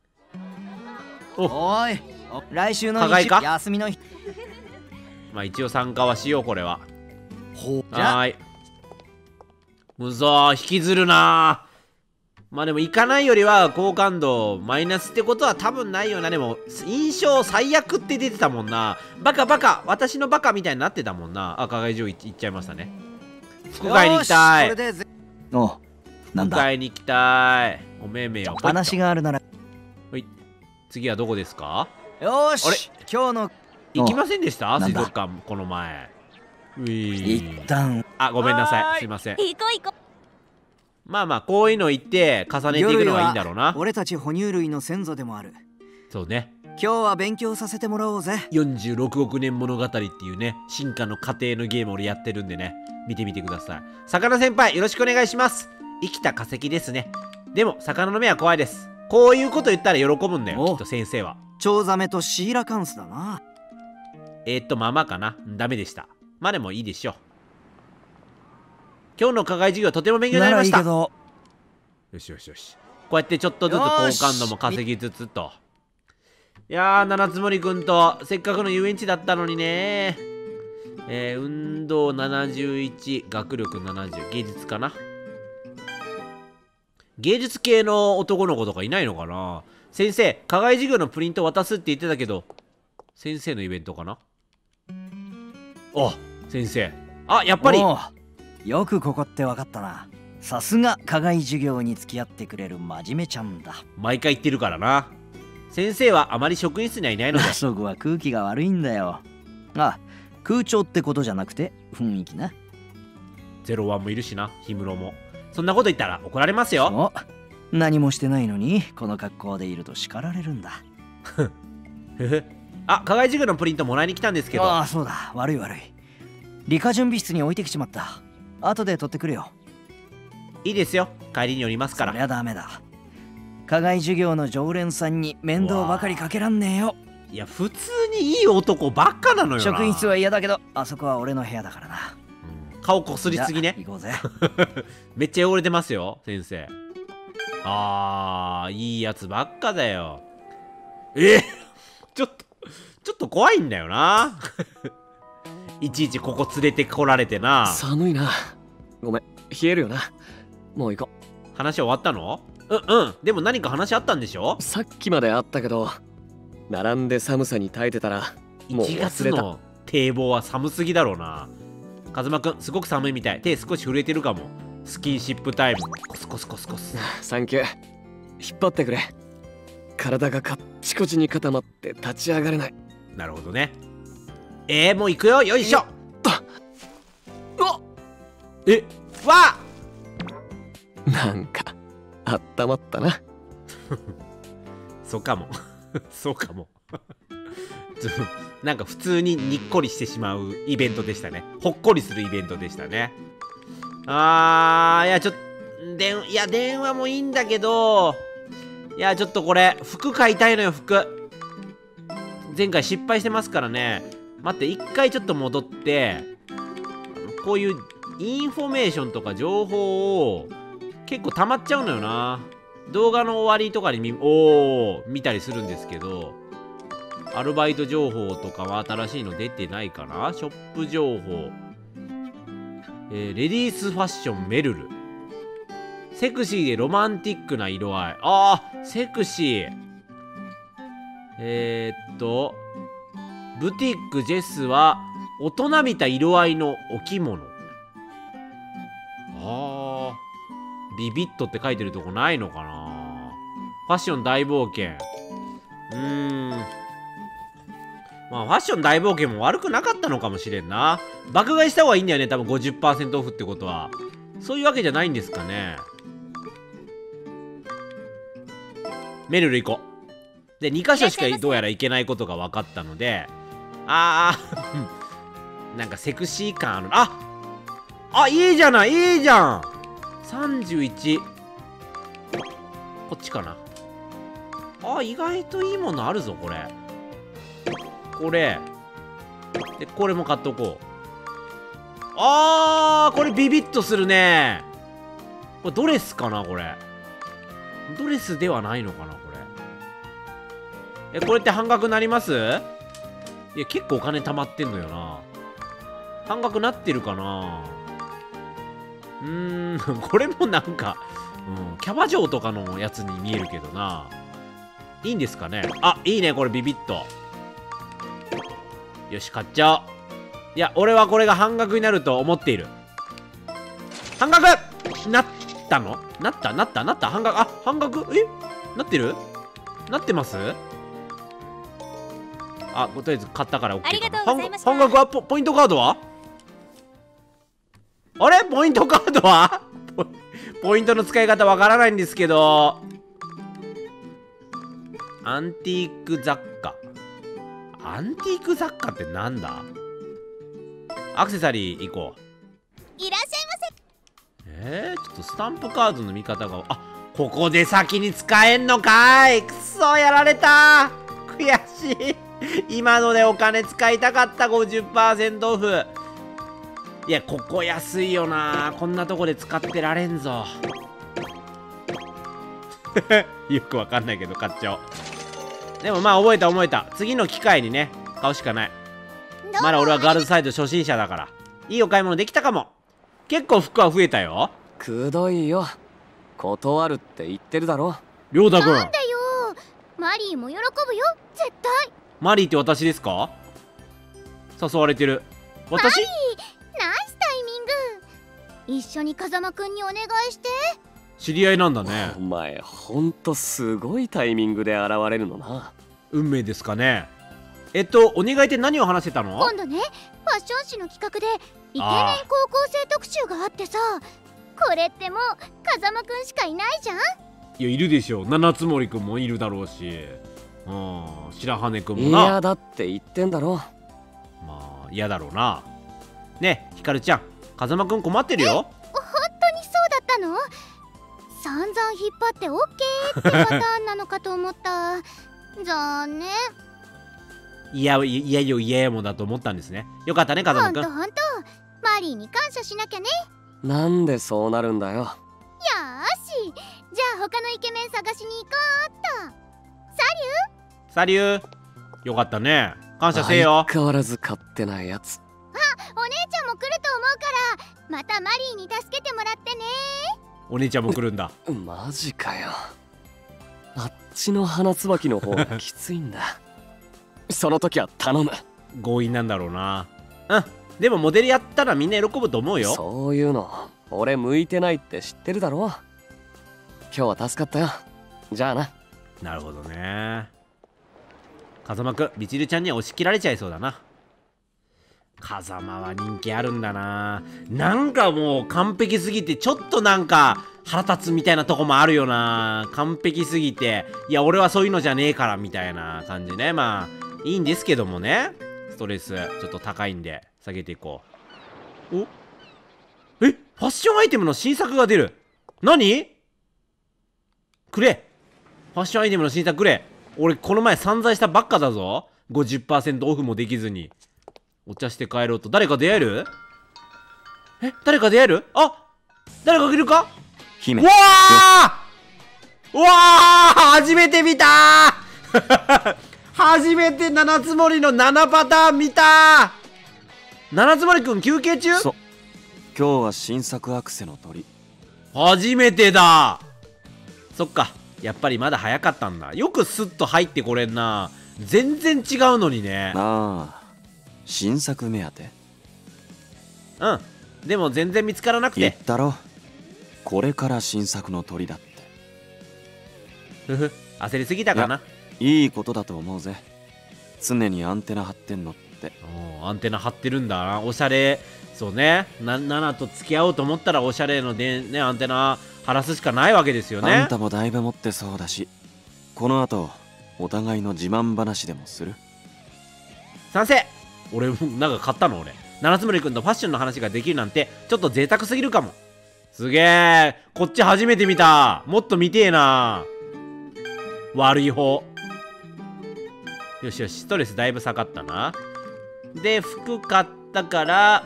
おい、来週の休みの日。 まあ一応参加はしようこれは。 はい。 むぞー、引きずるなー。まあでも行かないよりは好感度マイナスってことは多分ないよな。でも印象最悪って出てたもんな。バカ私のバカみたいになってたもんな。課外上行っちゃいましたね。服買いに行きたい。 なんだ。 服買いに行きたい。おめめよ。 話があるなら。 次はどこですか？ よし、今日の行きませんでした？水族館この前。 一旦。 ごめんなさい。すいません。 行こう。 まあこういうの言って重ねていくのがいいんだろうな。 俺たち哺乳類の先祖でもある。 そうね。 今日は勉強させてもらおうぜ。 46億年物語っていうね、進化の過程のゲームを俺やってるんでね、見てみてください。魚先輩よろしくお願いします。生きた化石ですね。でも魚の目は怖いです。こういうこと言ったら喜ぶんだよきっと先生は。 チョウザメとシーラカンスだな。 まあかな。ダメでした。まあでもいいでしょう。今日の課外授業はとても勉強になりました。よし。こうやってちょっとずつ好感度も稼ぎつつと。いやー、七つ森くんとせっかくの遊園地だったのにね。運動71、学力70、芸術かな。芸術系の男の子とかいないのかな。 先生、課外授業のプリント渡すって言ってたけど、先生のイベントかな。あ、先生。あ、やっぱり。 よくここって分かったな。さすが課外授業に付き合ってくれる真面目ちゃんだ。 毎回言ってるからな。先生はあまり職員室にはいないので。 ラソグは空気が悪いんだよ。あ、空調ってことじゃなくて雰囲気な。 01もいるしな、氷室も。そんなこと言ったら怒られますよ。 何もしてないのにこの格好でいると叱られるんだ。 あ、課外授業のプリントもらいに来たんですけど。 ああ、そうだ、悪い。理科準備室に置いてきちまった。後で取ってくるよ。 いいですよ、帰りに寄りますから。 そりゃダメだ。課外授業の常連さんに面倒ばかりかけらんねえよ。 いや、普通にいい男ばっかなのよな。 職員室は嫌だけど、あそこは俺の部屋だからな。 顔こすりすぎね。 行こうぜ。 めっちゃ汚れてますよ、先生。いいやつばっかだよ。ちょっと怖いんだよな。いちいちここ連れてこられてな。 寒いな。ごめん、冷えるよな。もう行こう。話終わったの？でも何か話あったんでしょ？ さっきまであったけど、並んで寒さに耐えてたらもう忘れた。1月の堤防は寒すぎだろうな。カズマくん、すごく寒いみたい。手少し震えてるかも。スキンシップタイム。コスコスコスコス。 サンキュー。引っ張ってくれ。体がカッチコチに固まって立ち上がれない。 なるほどね。もう行くよ。よいしょ。わっなんかあったまったな。 そうかも。そうかも。なんか普通ににっこりしてしまうイベントでしたね。ほっこりするイベントでしたね。いや、ちょっと電話もいいんだけど、いや、ちょっとこれ服買いたいのよ。服前回失敗してますからね。待って、一回ちょっと戻って、こういうインフォメーションとか情報を結構溜まっちゃうのよな。動画の終わりとかに見たりするんですけど、アルバイト情報とかは新しいの出てないかな。ショップ情報、レディースファッションメルル、セクシーでロマンティックな色合い。セクシー。ブティックジェスは大人びた色合いのお着物。ビビットって書いてるとこないのかな。ファッション大冒険。まあファッション大冒険も悪くなかったのかもしれんな。爆買いした方がいいんだよね、多分 50% オフってことは。そういうわけじゃないんですかね。メルル行こう。で、2箇所しかどうやら行けないことが分かったので、なんかセクシー感ある。いいじゃない、いいじゃん。31。こっちかな。意外といいものあるぞ、これ。で、これも買っとこう。これビビッとするね。これドレスかな、これ。ドレスではないのかな、これ。これって半額なります？いや、結構お金貯まってんのよな。半額なってるかな。これもなんか、キャバ嬢とかのやつに見えるけどな。いいんですかね。いいね、これビビッと。よし、買っちゃおう。いや、俺はこれが半額になると思っている。半額なったの？なった半額。半額？なってる？なってます？とりあえず買ったから OK かな。 ありがとうございました。 半額はポイントカードは？あれ？ポイントカードはポイントの使い方わからないんですけど。アンティーク雑貨。アンティーク雑貨ってなんだ？アクセサリー行こう。 いらっしゃいませ。 ちょっとスタンプカードの見方が。ここで先に使えんのかい。くそ、やられた。悔しい。今のでお金使いたかった。 50% オフ。いや、ここ安いよな。こんなとこで使ってられんぞ。よくわかんないけど買っちゃおう。でもまあ覚えた。次の機会にね、買うしかない。まだ俺はガールズサイド初心者だから。いいお買い物できたかも。結構服は増えたよ。 くどいよ。断るって言ってるだろ。 りょうたくん。 なんでよ。 マリーも喜ぶよ、絶対。 マリーって私ですか？誘われてる。私？ マリー、ナイスタイミング。一緒に風間くんにお願いして。 知り合いなんだね。 お前ほんとすごいタイミングで現れるのな。 運命ですかね。お願いって何を話してたの？ 今度ね、ファッション誌の企画でイケメン高校生特集があってさ、これってもう風間くんしかいないじゃん。 いや、いるでしょ。七つ森くんもいるだろうし、白羽くんもな。 嫌だって言ってんだろ。 まあ嫌だろうな。ねえひかるちゃん、風間くん困ってるよ。 本当にそうだったの？散々引っ張ってオッケーってパターンなのかと思った。残念。 いやもだと思ったんですね。よかったね風間くん。 ほんとマリーに感謝しなきゃね。 なんでそうなるんだよ。 よーし、じゃあ他のイケメン探しに行こうっと。 サリュー。よかったね、感謝せよ。 相変わらず勝手なやつ。 お姉ちゃんも来ると思うから、またマリーに助けてもらってね。 お姉ちゃんも来るんだ。 マジかよ。あっちの花椿の方がきついんだ。その時は頼む。 強引なんだろうな。でもモデルやったらみんな喜ぶと思うよ。 そういうの俺向いてないって知ってるだろ。今日は助かったよ。じゃあな。 なるほどね。風間くん、みちるちゃんには押し切られちゃいそうだな。風間は人気あるんだな。なんかもう完璧すぎてちょっとなんか腹立つみたいなとこもあるよな。完璧すぎて、いや俺はそういうのじゃねえからみたいな感じね。まあいいんですけどもね。ストレスちょっと高いんで下げていこう。ファッションアイテムの新作が出る。何？くれ。ファッションアイテムの新作くれ。俺この前散財したばっかだぞ。 50% オフもできずにお茶して帰ろうと。誰か出会える？誰か出会える？誰かいるか？ 姫。 うわ初めて見たー初めて七つ森の7パターン見たー。七つ森くん休憩中？ そう、今日は新作アクセの鳥。 初めてだ。そっか、やっぱりまだ早かったんだ。よくスッと入ってこれんな。全然違うのにね。 新作目当て？ でも全然見つからなくて。 言ったろ、これから新作の鳥だって。 焦りすぎたかな。 いいことだと思うぜ。常にアンテナ張ってんのって。 アンテナ張ってるんだな。おしゃれ。そうね、7と付き合おうと思ったらおしゃれのでね、アンテナ張らすしかないわけですよね。 あんたもだいぶ持ってそうだし、この後お互いの自慢話でもする？ 賛成。俺なんか買ったの。俺七つ森くんとファッションの話ができるなんてちょっと贅沢すぎるかも。すげえ、こっち初めて見た。もっと見てえな。悪い方。よしよし、ストレスだいぶ下がったな。で服買ったから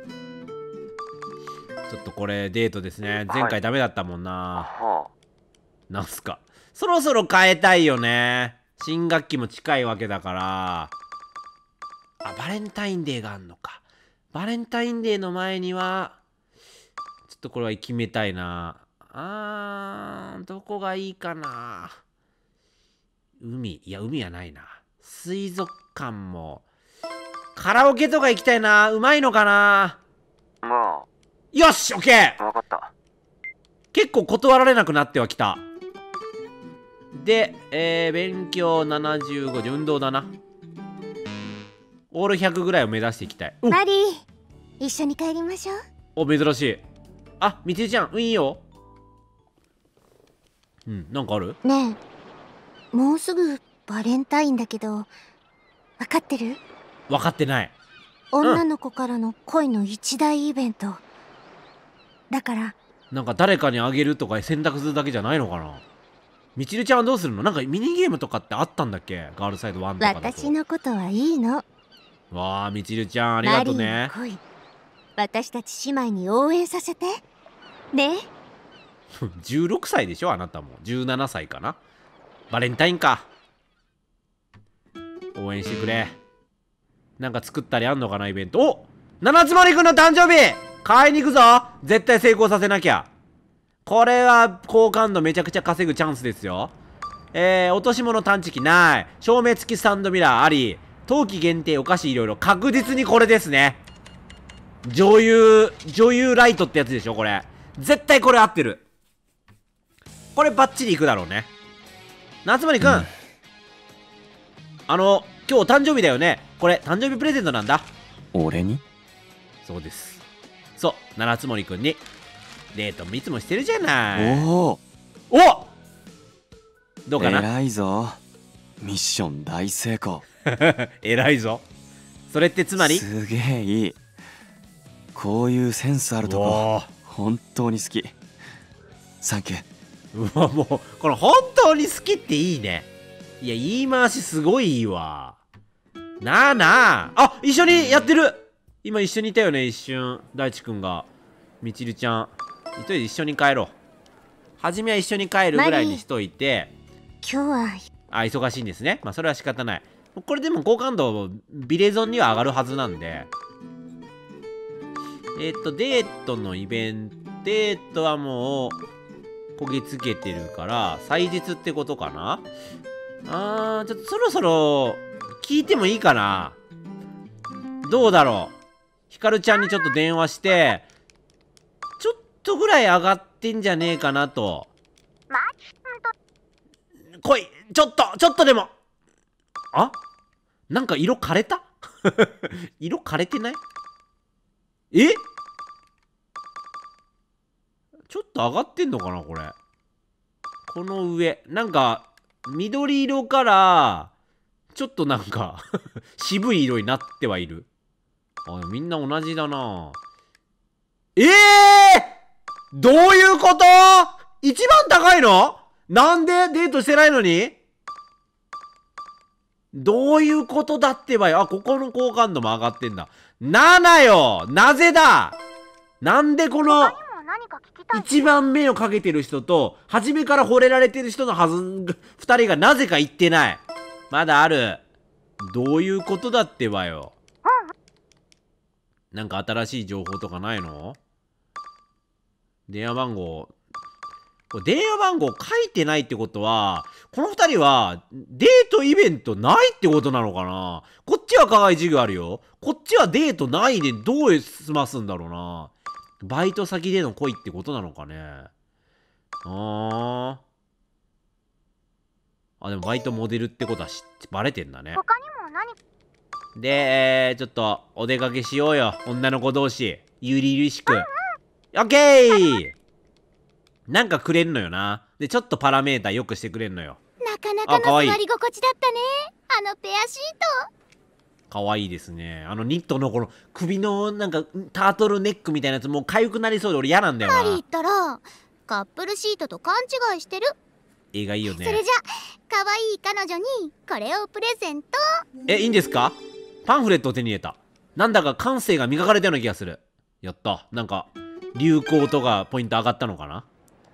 ちょっとこれデートですね。前回ダメだったもんな。なんすか、そろそろ変えたいよね。新学期も近いわけだから。バレンタインデーがあんのか。バレンタインデーの前にはちょっとこれは決めたいな。どこがいいかな。海はないな。水族館も。カラオケとか行きたいな。うまいのかな。よし、オッケー。 分かった。 結構断られなくなってはきた。で、勉強75時、運動だな。オール100ぐらいを目指していきたい。 マリー、一緒に帰りましょう。 珍しい。みちるちゃん、いいよ。なんかある？ ねえ、もうすぐバレンタインだけど、分かってる？ 分かってない。 女の子からの恋の一大イベントだから。 なんか誰かにあげるとか選択するだけじゃないのかな。みちるちゃんはどうするの？なんかミニゲームとかってあったんだっけ？ガールサイド1とかだと。 私のことはいいの。 わあ、みちるちゃんありがとうね。 マリーの恋、私たち姉妹に応援させてね。 16歳でしょ、あなたも。17歳かな。バレンタインか。応援してくれ。なんか作ったりあんのかな、イベント。七つ森くんの誕生日買いに行くぞ。絶対成功させなきゃ。これは好感度めちゃくちゃ稼ぐチャンスですよ。 落とし物探知機ない。照明付きスタンドミラーあり。冬季限定お菓子いろいろ。確実にこれですね。女優ライトってやつでしょ、これ。絶対これ合ってる。これバッチリいくだろうね。夏森くん、今日誕生日だよね。これ誕生日プレゼントなんだ。 俺に？ そうです。そう、七森くんにデートもいつもしてるじゃない。おどうかな。 偉いぞ。ミッション大成功。 偉いぞ。それってつまり？ すげえいい。こういうセンスあるとこ本当に好き。サンキュー。 うわ、もうこの本当に好きっていいね。いや、言い回しすごいいいわ。なあなあ。あ、一緒にやってる。今一緒にいたよね、一瞬。大地くんがみちるちゃん急いで一緒に帰ろう。初めは一緒に帰るぐらいにしといて。 今日は忙しいんですね。まあそれは仕方ない。これでも好感度ビレゾンには上がるはずなんで。デートのイベント、デートはもう焦げつけてるから祭日ってことかな。ちょっとそろそろ聞いてもいいかな。どうだろう。ひかるちゃんにちょっと電話してちょっとぐらい上がってんじゃねえかなと。来い、ちょっとでも。あ、なんか色枯れた色枯れてない？え、ちょっと上がってんのかなこれ。この上なんか緑色からちょっとなんか渋い色になってはいる。みんな同じだな。どういうこと？一番高いの？なんでデートしてないのに？どういうことだってばよ。ここの好感度も上がってんだ。7よ。なぜだ？なんでこの一番目をかけてる人と初めから惚れられてる人のはず2人がなぜか言ってない。まだある。どういうことだってばよ。なんか新しい情報とかないの？電話番号。これ電話番号書いてないってことは、この2人はデートイベントないってことなのかな。こっちは課外授業あるよ。こっちはデートないでどう済ますんだろうな。バイト先での恋ってことなのかね。でもバイトモデルってことはバレてんだね。 他にも何で、ちょっとお出かけしようよ。女の子同士。ゆりゆりしく。オッケー。なんかくれんのよな。で、ちょっとパラメーターよくしてくれんのよ。 なかなかの座り心地だったね。ペアシート。 かわいいですね。ニットのこの首のなんかタートルネックみたいなやつもう痒くなりそうで俺嫌なんだよな。 パリ行ったらカップルシートと勘違いしてる。 映画いいよね。 それじゃ可愛い彼女にこれをプレゼント。 いいんですか？パンフレットを手に入れた。なんだか感性が磨かれたような気がする。やった。なんか流行とかポイント上がったのかな。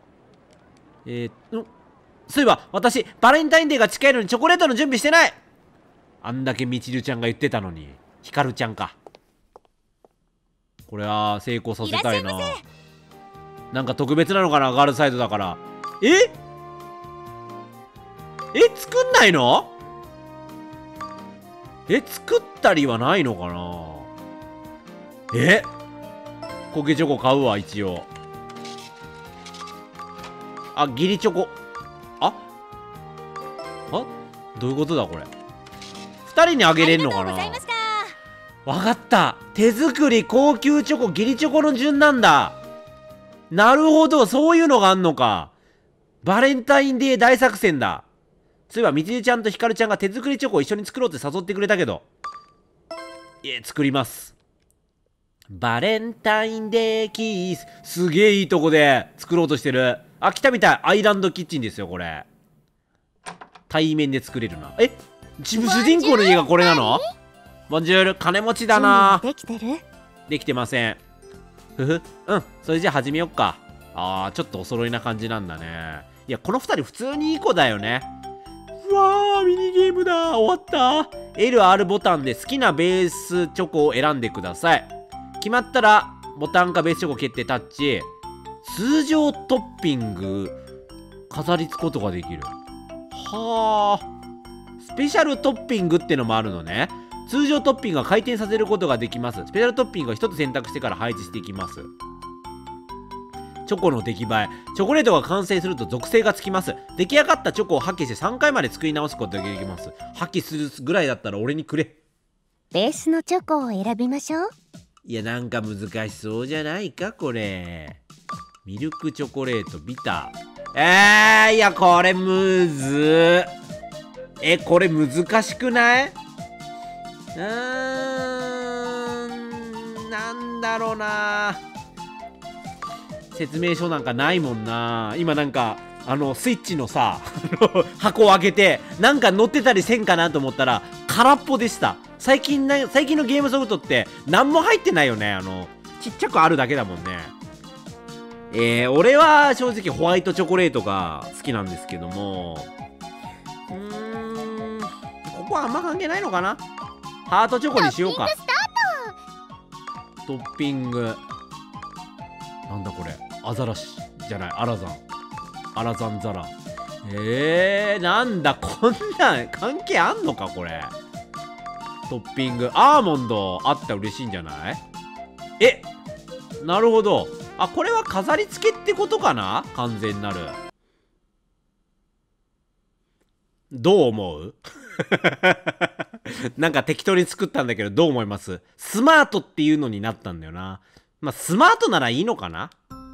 そういえば私バレンタインデーが近いのにチョコレートの準備してない。あんだけみちるちゃんが言ってたのに。ひかるちゃんか。これは成功させたいな。なんか特別なのかな、ガールサイドだから。作んないの？作ったりはないのかな。コケチョコ買うわ一応。ギリチョコ。どういうことだこれ。2人にあげれんのかな。わかった。手作り高級チョコギリチョコの順なんだ。なるほど、そういうのがあんのか。バレンタインデー大作戦だ。そういえばみちるちゃんとひかるちゃんが手作りチョコを一緒に作ろうって誘ってくれたけど、作ります。バレンタインデーキース。すげえいいとこで作ろうとしてる。来たみたい。アイランドキッチンですよこれ。対面で作れるな。主人公の家がこれなの？ボンジュール、金持ちだな。 できてる？ できてません。それじゃあ始めよっか。ちょっとお揃いな感じなんだね。いや、この2人普通にいい子だよね。うわー、ミニゲームだ。終わった。LR ボタンで好きなベースチョコを選んでください。決まったらボタンかベースチョコ決定タッチ。通常トッピング飾り付くことができる。 はあ、スペシャルトッピングってのもあるのね。通常トッピングは回転させることができます。スペシャルトッピングは1つ選択してから配置していきます。チョコの出来栄え。チョコレートが完成すると属性がつきます。出来上がったチョコを破棄して3回まで作り直すことができます。破棄するぐらいだったら俺にくれ。 ベースのチョコを選びましょう。 いや、なんか難しそうじゃないかこれ。ミルクチョコレートビター。いやこれむずー。これ難しくない？なんだろうな。説明書なんかないもんな。今なんかスイッチのさ箱を開けてなんか載ってたりせんかなと思ったら空っぽでした。最近のゲームソフトって何も入ってないよね。ちっちゃくあるだけだもんね。俺は正直ホワイトチョコレートが好きなんですけども、ここはあんま関係ないのかな。ハートチョコにしようか。トッピングなんだこれ。アザラシじゃない、アラザンザラ。なんだこんなん関係あんのかこれ。トッピングアーモンドあったら嬉しいんじゃない？なるほど。あ、これは飾り付けってことかな。完全なる。どう思う？なんか適当に作ったんだけど、どう思います？スマートっていうのになったんだよな。まあスマートならいいのかな。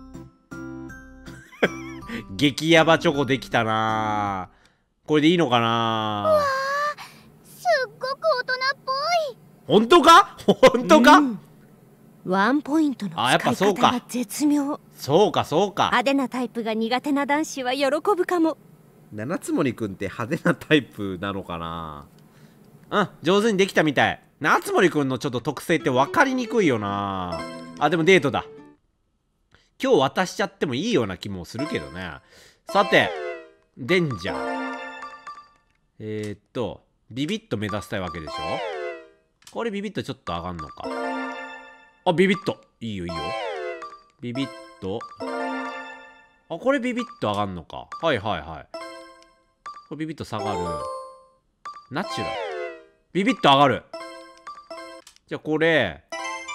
激ヤバチョコできたな。これでいいのかな。 うわー、すっごく大人っぽい。 本当か？本当か？ ワンポイントの使い方が絶妙。 そうか派手なタイプが苦手な男子は喜ぶかも。 七つ森くんって派手なタイプなのかな。上手にできたみたい。七つ森くんのちょっと特性って分かりにくいよな。でもデートだ。今日渡しちゃってもいいような気もするけどね。さてデンジャー。ビビッと目指したいわけでしょ。これビビッとちょっと上がんのか。ビビッといいよビビッと。これビビッと上がんのか。はいこれビビッと下がる。ナチュラルビビッと上がる。じゃあこれ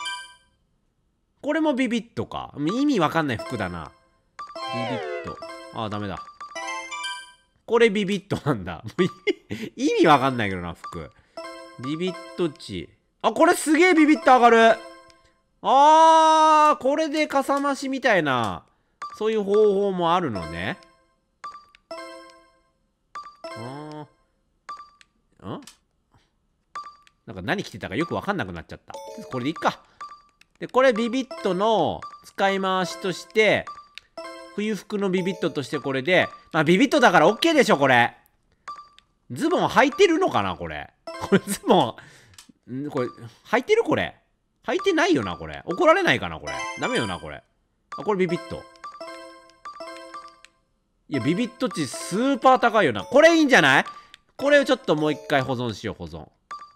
もビビッとか。意味わかんない服だな。ビビッと。ダメだ。これビビッとなんだ。意味わかんないけどな、服。ビビッと値。これすげえビビッと上がる。これでかさ増しみたいな、そういう方法もあるのね。なんか何着てたかよくわかんなくなっちゃった。これでいっか。でこれビビットの使い回しとして、冬服のビビットとしてこれで、ビビットだから OK でしょ。これズボン履いてるのかな。これズボンこれ履いてる。これ履いてないよな。これ怒られないかな。これダメよな。これこれビビット。いやビビット値スーパー高いよな。これいいんじゃない？これをちょっともう一回保存しよう。保存。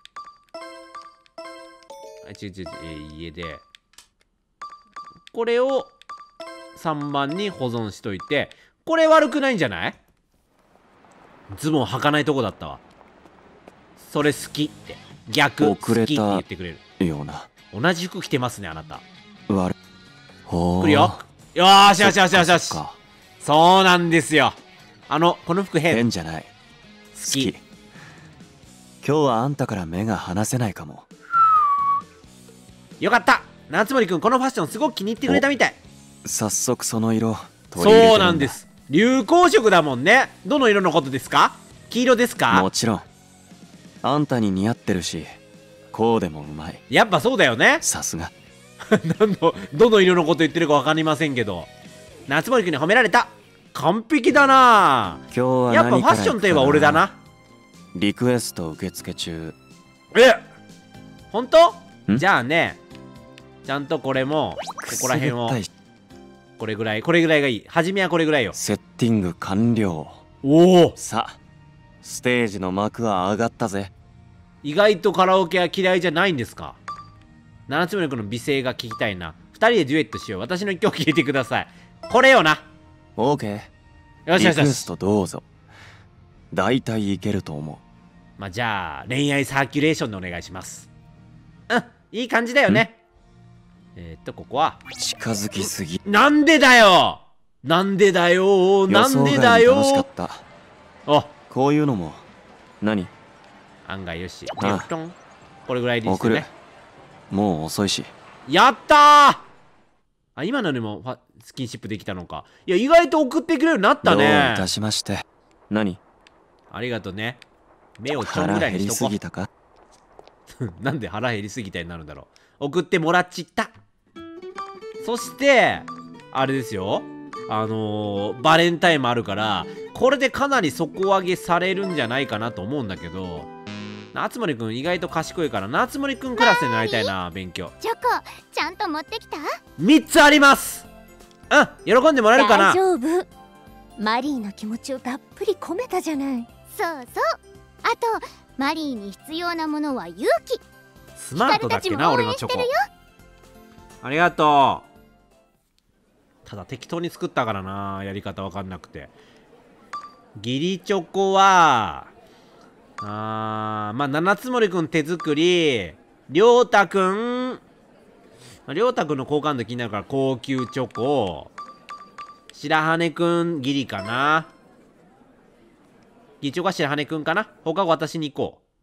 家でこれを3番に保存しといて、これ悪くないんじゃない？ズボン履かないとこだったわ。それ好きって。逆好きって言ってくれるような。 同じ服着てますね、あなた。 来るよ。よーしよしよしよしよし。そうなんですよ。この服変じゃない。 好き。 今日はあんたから目が離せないかも。 よかった。夏森くんこのファッションすごく気に入ってくれたみたい。 早速その色取り入れてるんだ。そうなんです。流行色だもんね。どの色のことですか？黄色ですか？ もちろん。あんたに似合ってるし、こうでもうまい。 やっぱそうだよね。 さすが。 どの色のこと言ってるか分かりませんけど、夏森くんに褒められた。完璧だな。 今日はやっぱファッションといえば俺だな。 リクエスト受付中。 本当？じゃあね、ちゃんとこれもここら辺をこれぐらいがいい。初めはこれぐらいよ。 セッティング完了。 おお。 さあステージの幕は上がったぜ。 意外とカラオケは嫌いじゃないんですか？七つ森くんの美声が聞きたいな。2人でデュエットしよう。私の曲聴いてください。これよな。 オーケー。 よしよしよし。 リクエストどうぞ。 大体いけると思う。 まあじゃあ恋愛サーキュレーションでお願いします。うん、いい感じだよね。ここは近づきすぎ。 なんでだよ、なんでだよ、なんでだよ。 楽しかった。 あ、 こういうのも何案外よし。これぐらいでいいですよね。 もう遅いし。 やったー。あ、今のにもスキンシップできたのか。いや、意外と送ってくれるようになったね。 どういたしまして。何？ ありがとね。目をちょんぐらいにしとこう。 腹減りすぎたか？ なんで腹減りすぎたになるんだろう。送ってもらっちった。そしてあれですよ、バレンタインもあるから、これでかなり底上げされるんじゃないかなと思うんだけど、夏森くん意外と賢いから、夏森くんクラスになりたいな。勉強チョコちゃんと持ってきた ？3つあります。うん、喜んでもらえるかな。 大丈夫、マリーの気持ちをたっぷり込めたじゃない。 そうそう、あとマリーに必要なものは勇気。 スマートだっけな、俺のチョコ。ありがとう。ただ適当に作ったからな、やり方わかんなくて。義理チョコはまあ七つ森くん手作り、りょうたくん、りょうたくんの好感度気になるから高級チョコ、白羽くん義理かな。義理チョコは白羽くんかな。他は私に行こう。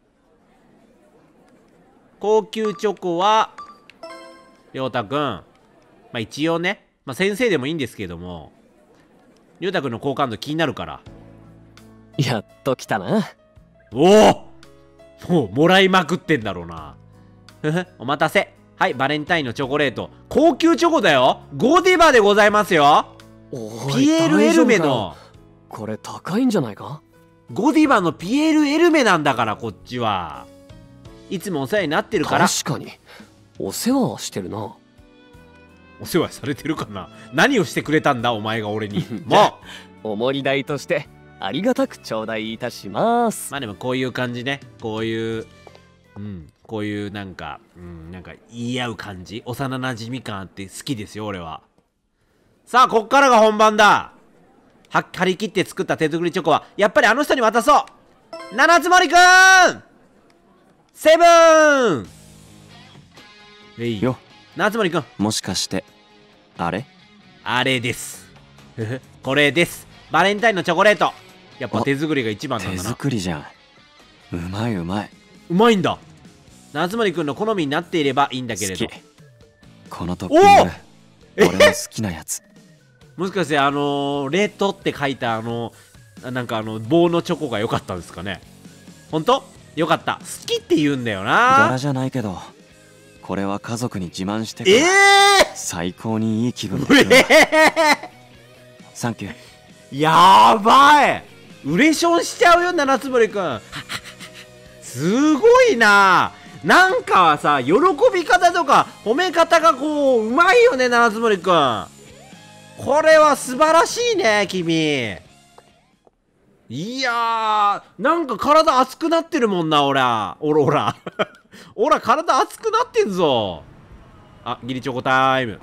高級チョコはりょうたくん。まあ一応ね、まあ先生でもいいんですけども、りょうたくんの好感度気になるから。 やっと来たな。 おお、もうもらいまくってんだろうな。お待たせ。はい、バレンタインのチョコレート。高級チョコだよ。ゴディバでございますよ。ピエール・エルメの。 これ高いんじゃないか。 ゴディバのピエール・エルメなんだから、こっちは。いつもお世話になってるから。 確かにお世話はしてるな。 お世話されてるかな。何をしてくれたんだお前が俺に。もうおもり代としてありがたく頂戴いたします。 まあでもこういう感じね、こういうこういうなんかなんか言い合う感じ、幼なじみ感あって好きですよ俺は。さあこっからが本番だ。張り切って作った手作りチョコはやっぱりあの人に渡そう。七つ森くん、セブン。 よ、 七つ森くん、 もしかしてあれ？ あれですこれです。バレンタインのチョコレート。やっぱ手作りが一番なんだな。 手作りじゃん。うまいうまい。 うまいんだ。夏森くんの好みになっていればいいんだけれど。 このトッピング俺の好きなやつ。 もしかしてレッドって書いたなんか棒のチョコが良かったんですかね。ほんと良かった。好きって言うんだよな。 柄じゃないけどこれは家族に自慢してから最高にいい気分だ。サンキュー。 やばい、ウレションしちゃうよ七つ森くんすごいな。なんかさ、喜び方とか褒め方がこううまいよね七つ森くん。これは素晴らしいね君。いやー、なんか体熱くなってるもんな。オラ体熱くなってんぞ。あ、義理チョコタイム。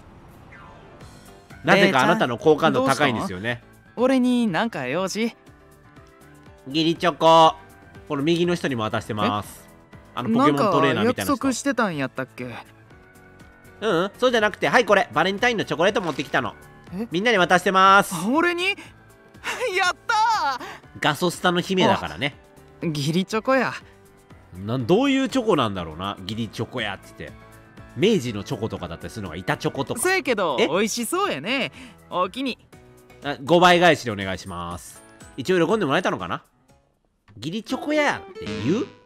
なぜかあなたの好感度高いんですよね。 俺になんか用事？ 義理チョコ、この右の人にも渡してます。ポケモントレーナーみたいな人。 約束してたんやったっけ？ そうじゃなくて、はい、これバレンタインのチョコレート持ってきたの。みんなに渡してます。 俺に？やったー。 ガソスタの姫だからね。 義理チョコや。 どういうチョコなんだろうな。義理チョコやっつって、明治のチョコとかだったりするのが板チョコとか。 そうやけど美味しそうやね。おおきに。 5倍返しでお願いします。一応喜んでもらえたのかな。義理チョコやって言う？